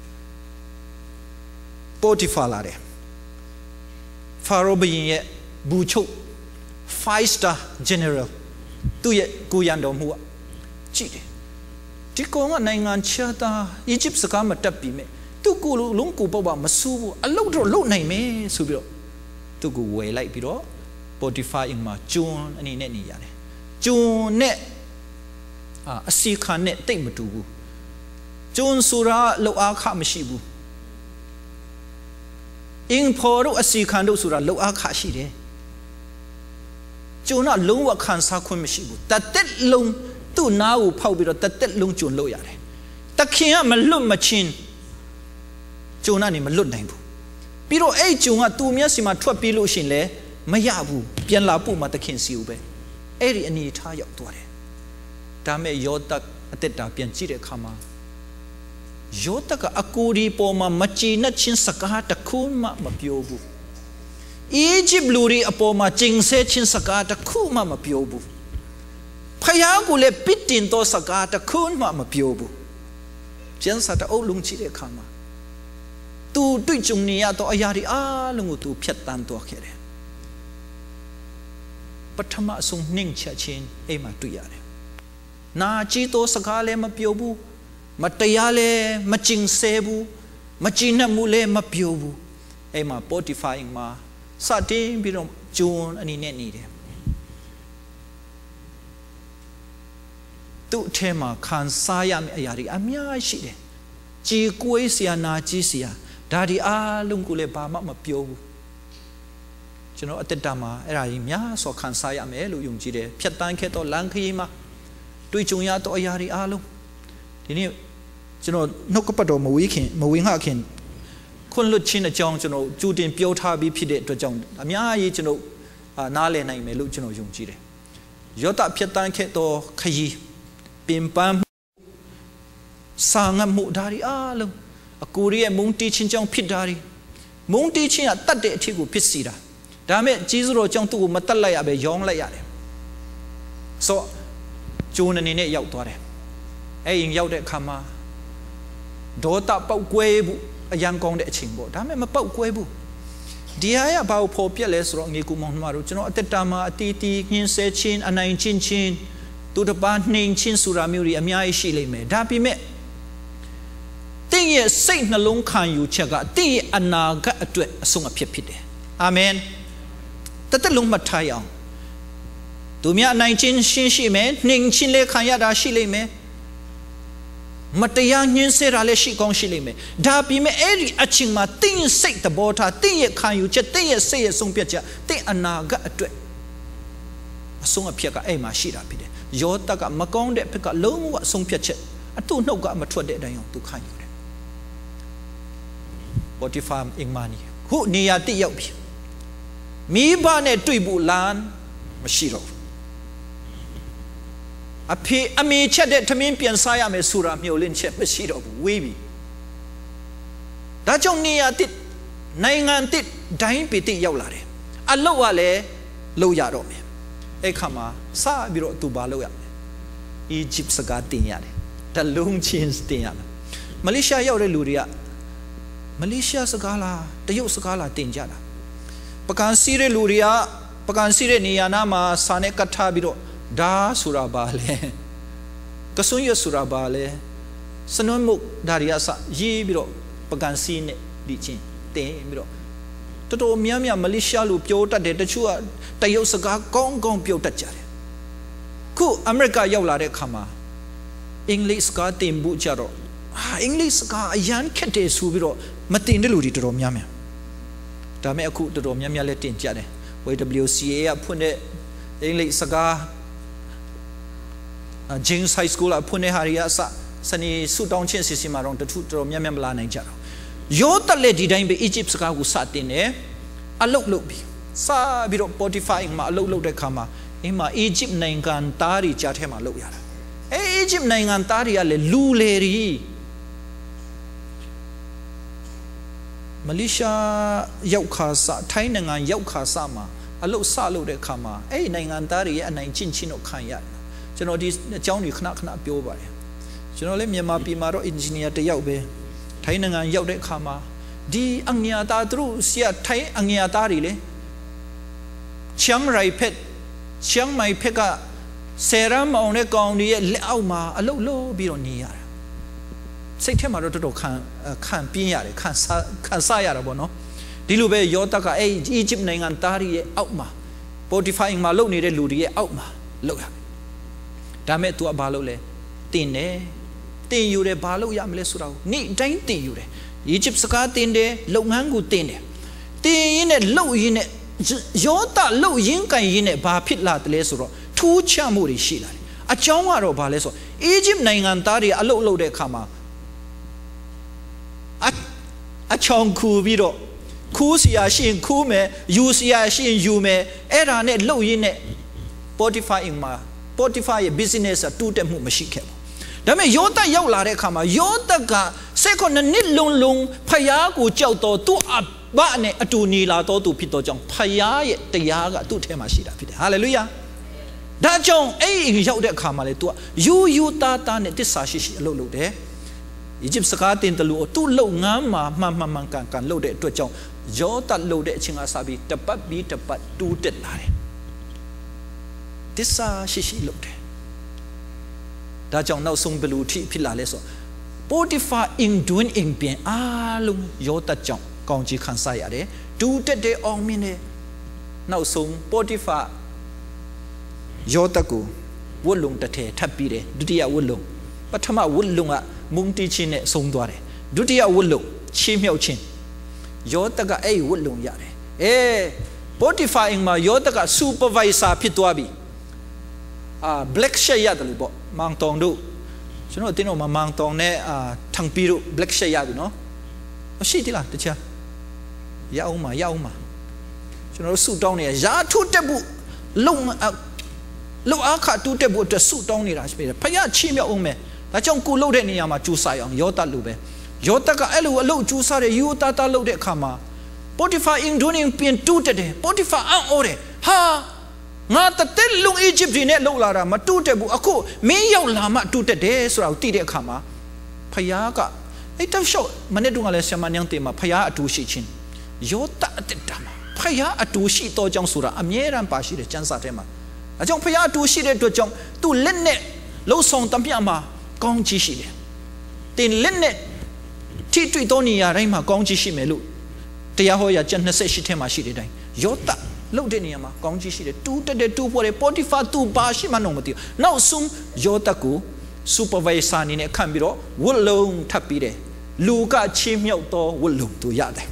ပိုတီဖာလာတယ်ဖာရိုဘရင်ရဲ့ဘူချုပ် five star general သူ့ရဲ့ကိုရန်တော်မှုကကြည့်တယ်ဒီကောင်ကနိုင်ငံခြားသားအီဂျစ်စကားမတတ်ပြီမဲ့သူ့ကိုလုံးကိုပေါ့ပါမဆူးဘူးအလုပ်တော့လုပ်နိုင်မယ်ဆိုပြီးတော့သူ့ကိုဝယ်လိုက်ပြီးတော့ပိုတီဖာအင်မှာကျွန်းအနေနဲ့နေရတယ်ကျွန်းနဲ့အာအစီခံနဲ့တိတ်မတူဘူးကျွန်းဆိုတာလောက်အားခမရှိဘူးအင်ဖော်တို့အစီခံတို့ဆိုတာလောက်အားခရှိတယ်ကျွန်းကလုံးဝခံစားခွင့်မရှိဘူးတသက်လုံးသူ့နားကိုဖောက်ပြီးတော့တသက်လုံးကျွန်းလို့ရတယ်တခင်ကမလွတ်မချင်းကျွန်းကနေမလွတ်နိုင်ဘူးပြီးတော့အဲ့ကျွန်းကသူ့မျက်စိမှာထွက်ပြေးလို့ရှင်လဲမရဘူးပြန်လာဖို့မှတခင်စီဦးပဲအဲ့ဒီအနေထားရောက်သွားတယ်ဒါမဲ့ယောသအသက်တာပြန်ကြည့်တဲ့အခါမှာယောသကအကူဒီပေါ်မှာမကြည်နဲ့ချင်းစကားတခုမှမပြောဘူးอียิปต์ลูรีอปอมาจิงเซชินสกาตะคู่มามาเปียวบุพยากุเลปิดตินโตสกาตะคู่มามาเปียวบุเจนสัตว์โอลุงชีเรขามาตูตุจุงเนียตัวอายาริอาลุงตูเพียตันตัวแค่เรปัทมาสุงนิ่งเชชินเอมาตุยาเรนาจีโตสกาเลมาเปียวบุมาตยาเลมาจิงเซบุมาจีนมูเลมาเปียวบุเอมาโปติฟาอิงมาสาดิบิโรจูนอันนี้เนี่ยนี่เดตุเทมาขันสายามอายาริอามีอาชิเดจีกุยเสียนาจีเสียดาดิอาลุงกุเลบามามาเปียวฉันเอาแต่ดามาอะไรมีอาสอขันสายามเอลุยงจีเดเพียตันแค่ตัวลังคีมาตุยจุงยาตัวอายาริอาลุงทีนี้ฉันเอานกกระปดมาวิ่งขึ้นมาวิ่งหาขึ้นคนลุชินจงจนจูดินเปียวทาบีพิเดตัวจงอามีอาจนนาเลนัยเมลุจนยงจีเรยอดเพียตันแค่ตัวขยีปิมปัมสางมุดาริอาลุกูเรียมุงตีชินจงพิดาริมุงตีชินตัดเดที่กูพิสิระดาเมจีซุโรจงตุกูมาตัดไล่อาเบยองไล่ยาเรโซจูนันนี่เนี่ยยาวตัวเรไอ้ยิงยาวเด็กขามาโดตาเป่าเกวบุยังกองเด็กชิงบ่ทำไมมาเป่าเกวบุเดียร์บ่าวพอเปียเลสรองงี้กูมองมารู้จักอัตตามาตีตีกินเซชินอันไหนชินชินตุดบ้านหนึ่งชินสุรามิวรีอามีอาชีเลยไหมดาบิเมติงเย่สิ่งนั่งลงขันอยู่เช่กะติงเย่อนาคตด้วยส่งอภิพิเดอาเมนแต่แต่ลงมาทายเอาตัวเมียหนึ่งชินชินชิไหมหนึ่งชินเล่ขันยาดาชิเลยไหมมัตยาเงินเสราเลชิกองชิลิเมดาบิเมเอริอชิงมาติงเสกตบอทาติงเยขันอยู่เจติงเยเสยส่งเปียเจติงอนาคตด้วยส่งอภิกะเอมาชิราพิเดยอดตะกะมะกองเดพิกะลงวะส่งเปียเจอตุนกะมาทวดเดได้ยังตุขันอยู่เดปอติฟามอิงมานีหุนียาติยาวพิมีบ้านเนตุยบุลานมาชิโรอภิอเมเชเดทมินเปลี่ยนสายเมสุรามิโอลินเชไม่ใช่ดอกวิบีแต่จงนี้อาทิตย์ในงานติดได้ปิติยาวละเรอัลลอฮ์ว่าเลยลูกยาโรเมเอกขมาซาบิโรตุบาลูกยาอียิปต์สกัดติงยาเรแต่ลุงชินส์ติงยามาเลเซียยาวเรลูริยามาเลเซียสกัดละแต่ยุสกัดละติงยาละประการซีเรลูริยาประการซีเรนียานามาสานกัตถาบิโรดาสุราบาเลกสุนยสุราบาเลสนุนมุกดาริยาสะยีบิโรประกันซีเนดิจินเตบิโรตัวตัวเมียเมียมาเลเซียลูเปียวตัดเด็ดชัวแต่ยศกากองกองเปียวตัดจ่าเลยคู่อเมริกายาวลาเด็กขมาอังกฤษก็เต็มบุจารออังกฤษก็ยันแค่เดสูบิโรมาตินเดลูดิตัวเมียเมียแต่ไม่คู่ตัวเมียเมียเลยตินจ่าเลย วาย ดับเบิลยู ซี เอ พูดเนี่ยอังกฤษก็จิงส์ไฮสคูลพูดในฮาริยาสะสนิสุดตองเชนสิสิมารองตะทุตรมียามลาในจารอยอดตะเลดีได้ไปอียิปต์สกากุสัตตินเนอลุกลุกบีซาบิโรโปติฟายมาอลุกลุกได้คำมาเอ็มมาอียิปต์ในการตารีจัดให้มาลุกยาละเออียิปต์ในการตารีอะไรลูเลรีมาเลเซียยกขาสะไทยในงานยกขาสะมาอลุกซาลุกได้คำมาเอในงานตารีอันไหนชินชินออกขันยาကျွန်တော်ဒီအကြောင်းတွေခဏခဏပြောပါတယ်ကျွန်တော်လည်းမြန်မာပြည်မှာတော့အင်ဂျင်နီယာတယောက်ပဲထိုင်းနိုင်ငံရောက်တဲ့အခါမှာဒီအငြာသားသူတို့ဆရာထိုင်းအငြာသားတွေလေချမ်ရိုင်ဖက်ချမ်မိုင်ဖက်ကဆယ်ရမ်းမောင်တဲ့ကောင်တွေရဲ့လက်အောက်မှာအလုတ်လို့ပြီးတော့နေရတာစိတ်ထဲမှာတော့တော်တော်ခံခံပြင်းရတယ်ခံစားခံစားရတာပေါ့နော်ဒီလိုပဲယောသကအဲ့အီဂျစ်နိုင်ငံသားတွေရဲ့အောက်မှာ fortifying မှာလုပ်နေတဲ့လူတွေရဲ့အောက်မှာလုပ်ရတယ်ဒါမဲ့ तू ဘာလုပ်လဲတင်တယ်တင်ယူတယ်ဘာလုပ်ရမလဲဆိုတာကိုနေ့တိုင်းတင်ယူတယ်အီဂျစ်စကားတင်တယ်လုပ်ငန်းကိုတင်တယ်တင်ရင်းနဲ့လုပ်ရင်းနဲ့ယောသလုပ်ရင်းကန်ရင်းနဲ့ဘာဖြစ်လာတယ်လဲဆိုတော့ထူးခြားမှုတွေရှိလာတယ်အကြောင်းကတော့ဘာလဲဆိုအီဂျစ်နိုင်ငံသားတွေအလုပ်လုပ်တဲ့အခါမှာအအချောင်ခူပြီးတော့ခူးစီယာရှင်ခူးမယ်ယူစီယာရှင်ယူမယ်အဲ့ဒါနဲ့လုပ်ရင်းနဲ့ fortifying မှာSpotify ရဲ့ business အတူတက်မှုမရှိခဲ့ဘူး။ဒါပေမဲ့ယောသရောက်လာတဲ့အခါမှာယောသကစက်ခုနှစ်နှစ်လုံးလုံးဖယားကိုကြောက်တော့သူ့အဘာနဲ့အတူညီလာတော်သူဖြစ်တော်ကြောင့်ဖယားရဲ့တရားကသူ့ထဲမှာရှိတာဖြစ်တယ်ဟာလေလုယာဒါကြောင့်အဲ့ဒီရောက်တဲ့အခါမှာလေ तू ယူယူတာတာနဲ့တစ္ဆာရှိရှိအလုပ်လုပ်တယ်အီဂျစ်စကားတင်တလူသူ့လုပ်ငန်းမှာမှန်မှန်မှန်ကန်ကန်လုပ်တဲ့အတွက်ကြောင့်ယောသလုပ်တဲ့အချိန်ကစပြီးတပတ်ပြီးတပတ်တူးတက်လာတယ်တစ္ဆာရှိရှိလုပ်တယ်ဒါကြောင့်နောက်ဆုံးဘလူထိဖြစ်လာလဲဆိုပိုတီဖာအင်ဒွန်းအင်ပြန်အားလုံးယောသကြောင့်ကောင်းကြီးခံစားရတယ်တူးတက်တဲ့အောင်မင်းနဲ့နောက်ဆုံးပိုတီဖာယောသကိုဝတ်လုံတထဲထပ်ပြီးတယ်ဒုတိယဝတ်လုံပထမဝတ်လုံကမုန်တီချင်းနဲ့ဆုံးသွားတယ်ဒုတိယဝတ်လုံချီးမြှောက်ခြင်းယောသကအဲ့ဝတ်လုံရတယ်အေးပိုတီဖာအင်မှာယောသကစူပါဗိုင်ဆာဖြစ်သွားပြီအာ black share ရတယ်လို့ပေါ့မောင်တောင်တို့ကျွန်တော်တင်းတော့မမောင်တောင်နဲ့အာထန်ပီတို့ black share ရပြီနော်ရှိသေးလားတခြားရအောင်မရအောင်မကျွန်တော်တို့စုတောင်းနေရရာထုတက်ဖို့လုံလုံအခါတူတက်ဖို့အတွက်စုတောင်းနေတာရှိတယ်ဖယားချီးမြှောက်အောင်မယ်ဒါကြောင့်ကိုလှုပ်တဲ့နေရာမှာကျူးစားအောင်ယောသလိုပဲယောသကအဲ့လိုအလုပ်ကျူးစားတဲ့ယူတာတာလှုပ်တဲ့အခါမှာပိုတီဖာအင်ဒိုနီပြန်တူတက်တယ်ပိုတီဖာအံ့ဩတယ်ဟာငါတတဲ့လုံအီဂျစ်ပြည်နဲ့လှုပ်လာတာမတူတက်ဘူးအခုမင်းရောက်လာမှတူတက်တယ်ဆိုတာကိုသိတဲ့အခါမှာဖယားကအဲ့တောက်လျှောက်မနေ့တုန်းကလည်းဆမန်ညောင်းတင်မှာဖယားအတူရှိချင်းယောသအတက်တာမှာဖယားအတူရှိတော့ကြောင့်ဆိုတာအမြဲတမ်းပါရှိတယ်ကျမ်းစာထဲမှာအကြောင်းဖယားအတူရှိတဲ့အတွက်ကြောင့်သူ့လက်နဲ့လှုပ်ဆောင်တပြမှာကောင်းကြီးရှိတယ်တင်လက်နဲ့ထိတွေ့တော့နေရတိုင်းမှာကောင်းကြီးရှိမယ်လို့တရားဟောရာကျမ်းနှစ်၈ထဲမှာရှိတဲ့အတိုင်းယောသလှုပ်တဲ့နေရာမှာကောင်းကြီးရှိတယ်တူးတက်တဲ့တူးပေါ်တယ်ပိုတီဖာသူ့ပါရှိမှတော့မသိဘူးနောက်ဆုံးယောသကိုစူပါဗိုင်ဆာနေနဲ့ခံပြီးတော့ဝတ်လုံထပ်ပြီးတယ်လူကချီးမြှောက်တော့ဝတ်လုံသူရတယ်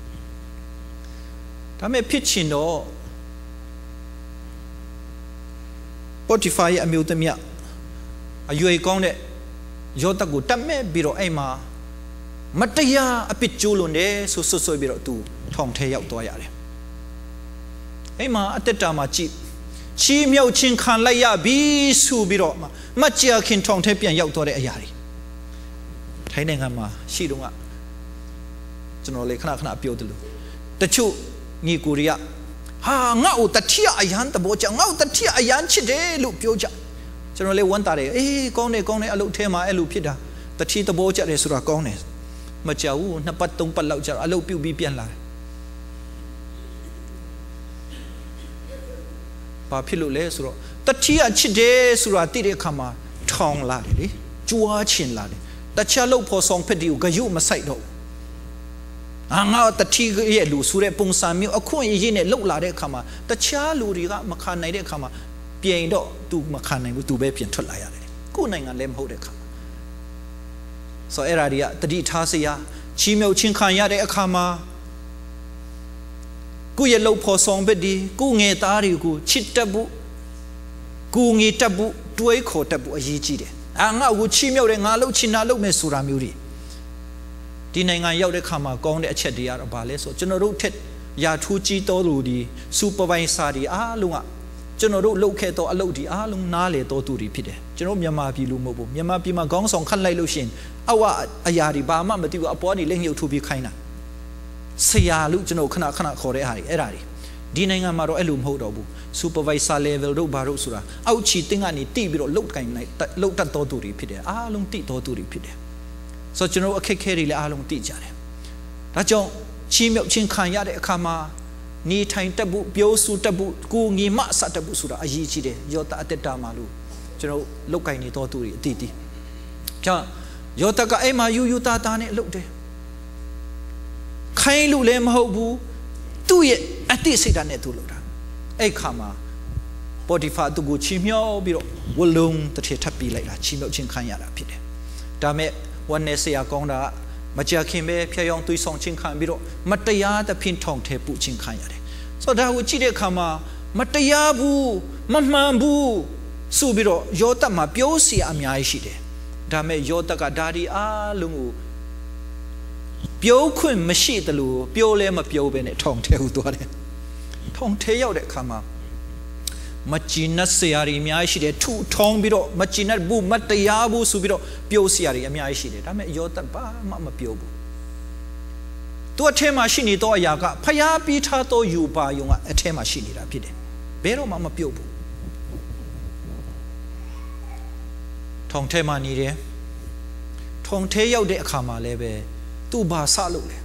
ဒါမဲ့ဖြစ်ချင်တော့ပိုတီဖာရဲ့အမျိုးသမီးအရွယ်ကောင်းတဲ့ယောသကိုတတ်မဲ့ပြီးတော့အဲ့မှာမတရားအပစ်ကျိုးလွန်တယ်ဆိုဆွဆွပြီးတော့သူထောင်ထဲရောက်သွားရတယ်အဲ့မှာအတက်တာမှာကြည့်ချီးမြှောက်ခြင်းခံလိုက်ရပြီဆိုပြီးတော့မကြာခင်ထောင်ထဲပြန်ရောက်သွားတဲ့အရာတွေထိုင်းနိုင်ငံမှာရှိတော့ကကျွန်တော်လေခဏခဏပြောတယ်လို့တချို့ညီကိုရီးယားဟာငါ့ကိုတတိယအယံတဘောကြောင့်ငါ့ကိုတတိယအယံချစ်တယ်လို့ပြောကြကျွန်တော်လေဝမ်းတာတယ်အေးကောင်းတယ်ကောင်းတယ်အလုပ်ထဲမှာအဲ့လိုဖြစ်တာတတိတဘောကြတယ်ဆိုတာကောင်းတယ်မကြောက်ဘူးနှစ်ပတ်သုံးပတ်လောက်ကြာအလုပ်ပြုတ်ပြီးပြန်လာတယ်ဘာဖြစ်လို့လဲဆိုတော့တတိယချစ်တယ်ဆိုတာသိတဲ့အခါမှာထောင်လာတယ်လေကြွားချင်လာတယ်တခြားလို့ဖော်ဆောင်ဖက်ဒီကိုဂယုမဆိုင်တော့အာငါတတိရဲ့လူဆိုတဲ့ပုံစံမျိုးအခွင့်အရေးနဲ့လှုပ်လာတဲ့အခါမှာတခြားလူတွေကမခံနိုင်တဲ့အခါမှာပြင်တော့ तू မခံနိုင်ဘူး तू ပဲပြင်ထွက်လာရတယ်ကိုယ်နိုင်ငံလည်းမဟုတ်တဲ့အခါဆိုအဲ့ဒါတွေကတတိထားစရာချီးမြှောက်ခြင်းခံရတဲ့အခါမှာကိုယ့်ရဲ့လှုပ်ဖော်ဆောင်ဖက်ဒီကိုငယ်သားတွေကိုချစ်တတ်ဖို့ကိုငယ်တတ်ဖို့တွေးခေါ်တတ်ဖို့အရေးကြီးတယ်အာငါ့ကိုချီးမြှောက်တယ်ငါလှုပ်ချင်တာလှုပ်မယ်ဆိုတာမျိုးတွေဒီနိုင်ငံရောက်တဲ့ခါမှာကောင်းတဲ့အချက်တွေကတော့ဘာလဲဆိုကျွန်တော်တို့ထက်ရာထူးကြီးတော်လူဒီစူပါဗိုင်ဆာတွေအားလုံးကကျွန်တော်တို့လှုပ်ခဲ့တော့အလုပ်ဒီအားလုံးနားလေတော်သူတွေဖြစ်တယ်ကျွန်တော်မြန်မာပြည်လူမဟုတ်ဘူးမြန်မာပြည်မှာခေါင်းဆောင်ခတ်လိုက်လို့ရှင်အဝအရာတွေဘာမှမသိဘူးအပေါ်ကနေလက်ညှိုးထိုးပြီးခိုင်းတာဆရာလို့ကျွန်တော်ခဏခဏခေါ်တဲ့အားတွေအဲ့ဒါတွေဒီနိုင်ငံမှာတော့အဲ့လိုမဟုတ်တော့ဘူး supervisor level တို့ဘာလို့ဆိုတာအောက်ချီတင်းကနေတိပြီးတော့လှုပ်ကိုင်းလိုက်လှုပ်တတ်တော်သူတွေဖြစ်တယ်အားလုံးတိတော်သူတွေဖြစ်တယ်ဆိုတော့ကျွန်တော်အခက်ခဲတွေလည်းအားလုံးတိကြတယ်ဒါကြောင့်ချီးမြှောက်ခြင်းခံရတဲ့အခါမှာနေထိုင်တတ်ဖို့ပြောဆိုတတ်ဖို့ကိုငီမအစတတ်ဖို့ဆိုတာအရေးကြီးတယ်ယောသအတက်တာမှာလို့ကျွန်တော်လှုပ်ကိုင်းနေတော်သူတွေအတိတိကြောင့်ယောသကအဲ့မှာယူယူတာတာနဲ့လှုပ်တယ်ခိုင်းလို့လည်းမဟုတ်ဘူးသူ့ရဲ့အတိတ်စိတ်ဓာတ်နဲ့သူလှုပ်တာအဲ့ခါမှာပိုတီဖာသူကိုချီးမြှောက်ပြီးတော့ဝလုံတစ်ထည်ထပ်ပြီးလိုက်တာချီးမြှောက်ခြင်းခံရတာဖြစ်တယ်ဒါမဲ့ဝန်နေစရာကောင်းတာမကြခင်ပဲဖျက်ယောင်းသွေးဆောင်ခြင်းခံပြီးတော့မတရားသဖြင့်ထောင်ထဲပူခြင်းခံရတယ်ဆိုတော့ဒါကိုကြည့်တဲ့အခါမှာမတရားဘူးမမှန်ဘူးဆိုပြီးတော့ယောသမှာပြောစရာအများကြီးရှိတယ်ဒါမဲ့ယောသကဒါဒီအားလုံးကိုပြောခွင့်မရှိတယ်လို့ပြောလဲမပြောဘဲနဲ့ထောင်ထဲဟူသွားတယ်ထောင်ထဲရောက်တဲ့အခါမှာမကြည်နပ်စရာတွေအများကြီးရှိတယ်ထူထောင်းပြီးတော့မကြည်နပ်ဘူးမတရားဘူးဆိုပြီးတော့ပြောစရာတွေအများကြီးရှိတယ်ဒါပေမဲ့ယောသဘာမှမပြောဘူးตัวเทมาชินีตัวอยากะพยาปีธาตัวอยู่ป่ายงอะเทมาชินีละพี่เดเบโรมามาเปียวบุทองเทมานี่เดทองเทยาวเดะขามาเลยเบตูบาซาลุเลย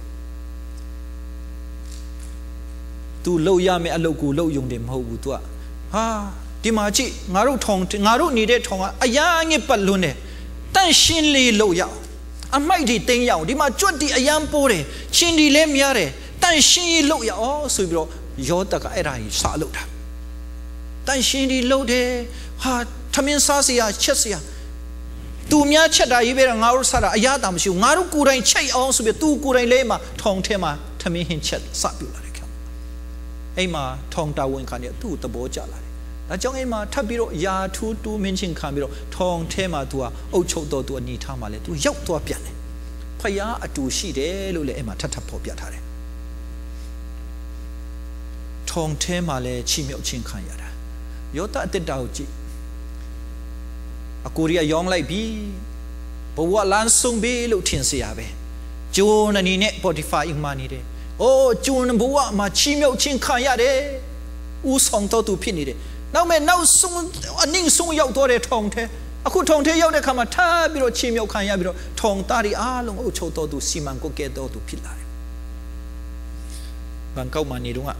ตูเล่ายาไม่อโลกูเล่ายงเดมหูบุตัวฮ่าที่มาจิงารุทองงารุนี่เดทองอะอายาเงี้ยปัดลุนเดตั้งชินลีเล่ายาอันไม่ดีเต็งยาวที่มาจวดที่อายามปูเดชินดีเล่มยาเดตั้งชินเล่ายาอ๋อสุดยอดยอดตะกะไอ้ไรซาลุดาตั้งชินดีเล่าเดฮ่าทำยังซาเสียเช็ดเสียตูมีอาชัดได้ยี่เบรังงารุสระอายาตามชิวงารุกูไรใช่อ๋อสุดยอดตูกูไรเล่มาทองเทมาทำยังเห็นเช็ดสับอยู่ละเลยครับไอ้มาทองตาวันกันเนี่ยตูตะโบจ่าละแล้วจังไอ้มาถ้าบิโรยาทูตูมินชิงคำบิโรทองเทมาตัวเอาโชว์ตัวตัวนี้ทำมาเลยตัวยกตัวเปลี่ยนเลยพยาอดูชีเดลุเลยไอ้มาทัดทับพอเปลี่ยนท่าเลยทองเทมาเลยชิมยกชิงขันยาดายอดตาติดดาวจีอากูริยายองไล่บีบอกว่าล้านซุงบีลุทิ้งเสียไปจูนันนี่เนี่ยปฏิฟาอิงมานี่เดโอ้จูนบอกว่ามาชิมยกชิงขันยาเดอูสองตัวตูพินี่เดnow me now sung aning sung yau to de thong the aku thong the yau de khama tha bi ro chim yau khan ya bi ro thong ta ri a long o chou to tu siman ko ke to tu phit la de ban kau ma ni dong a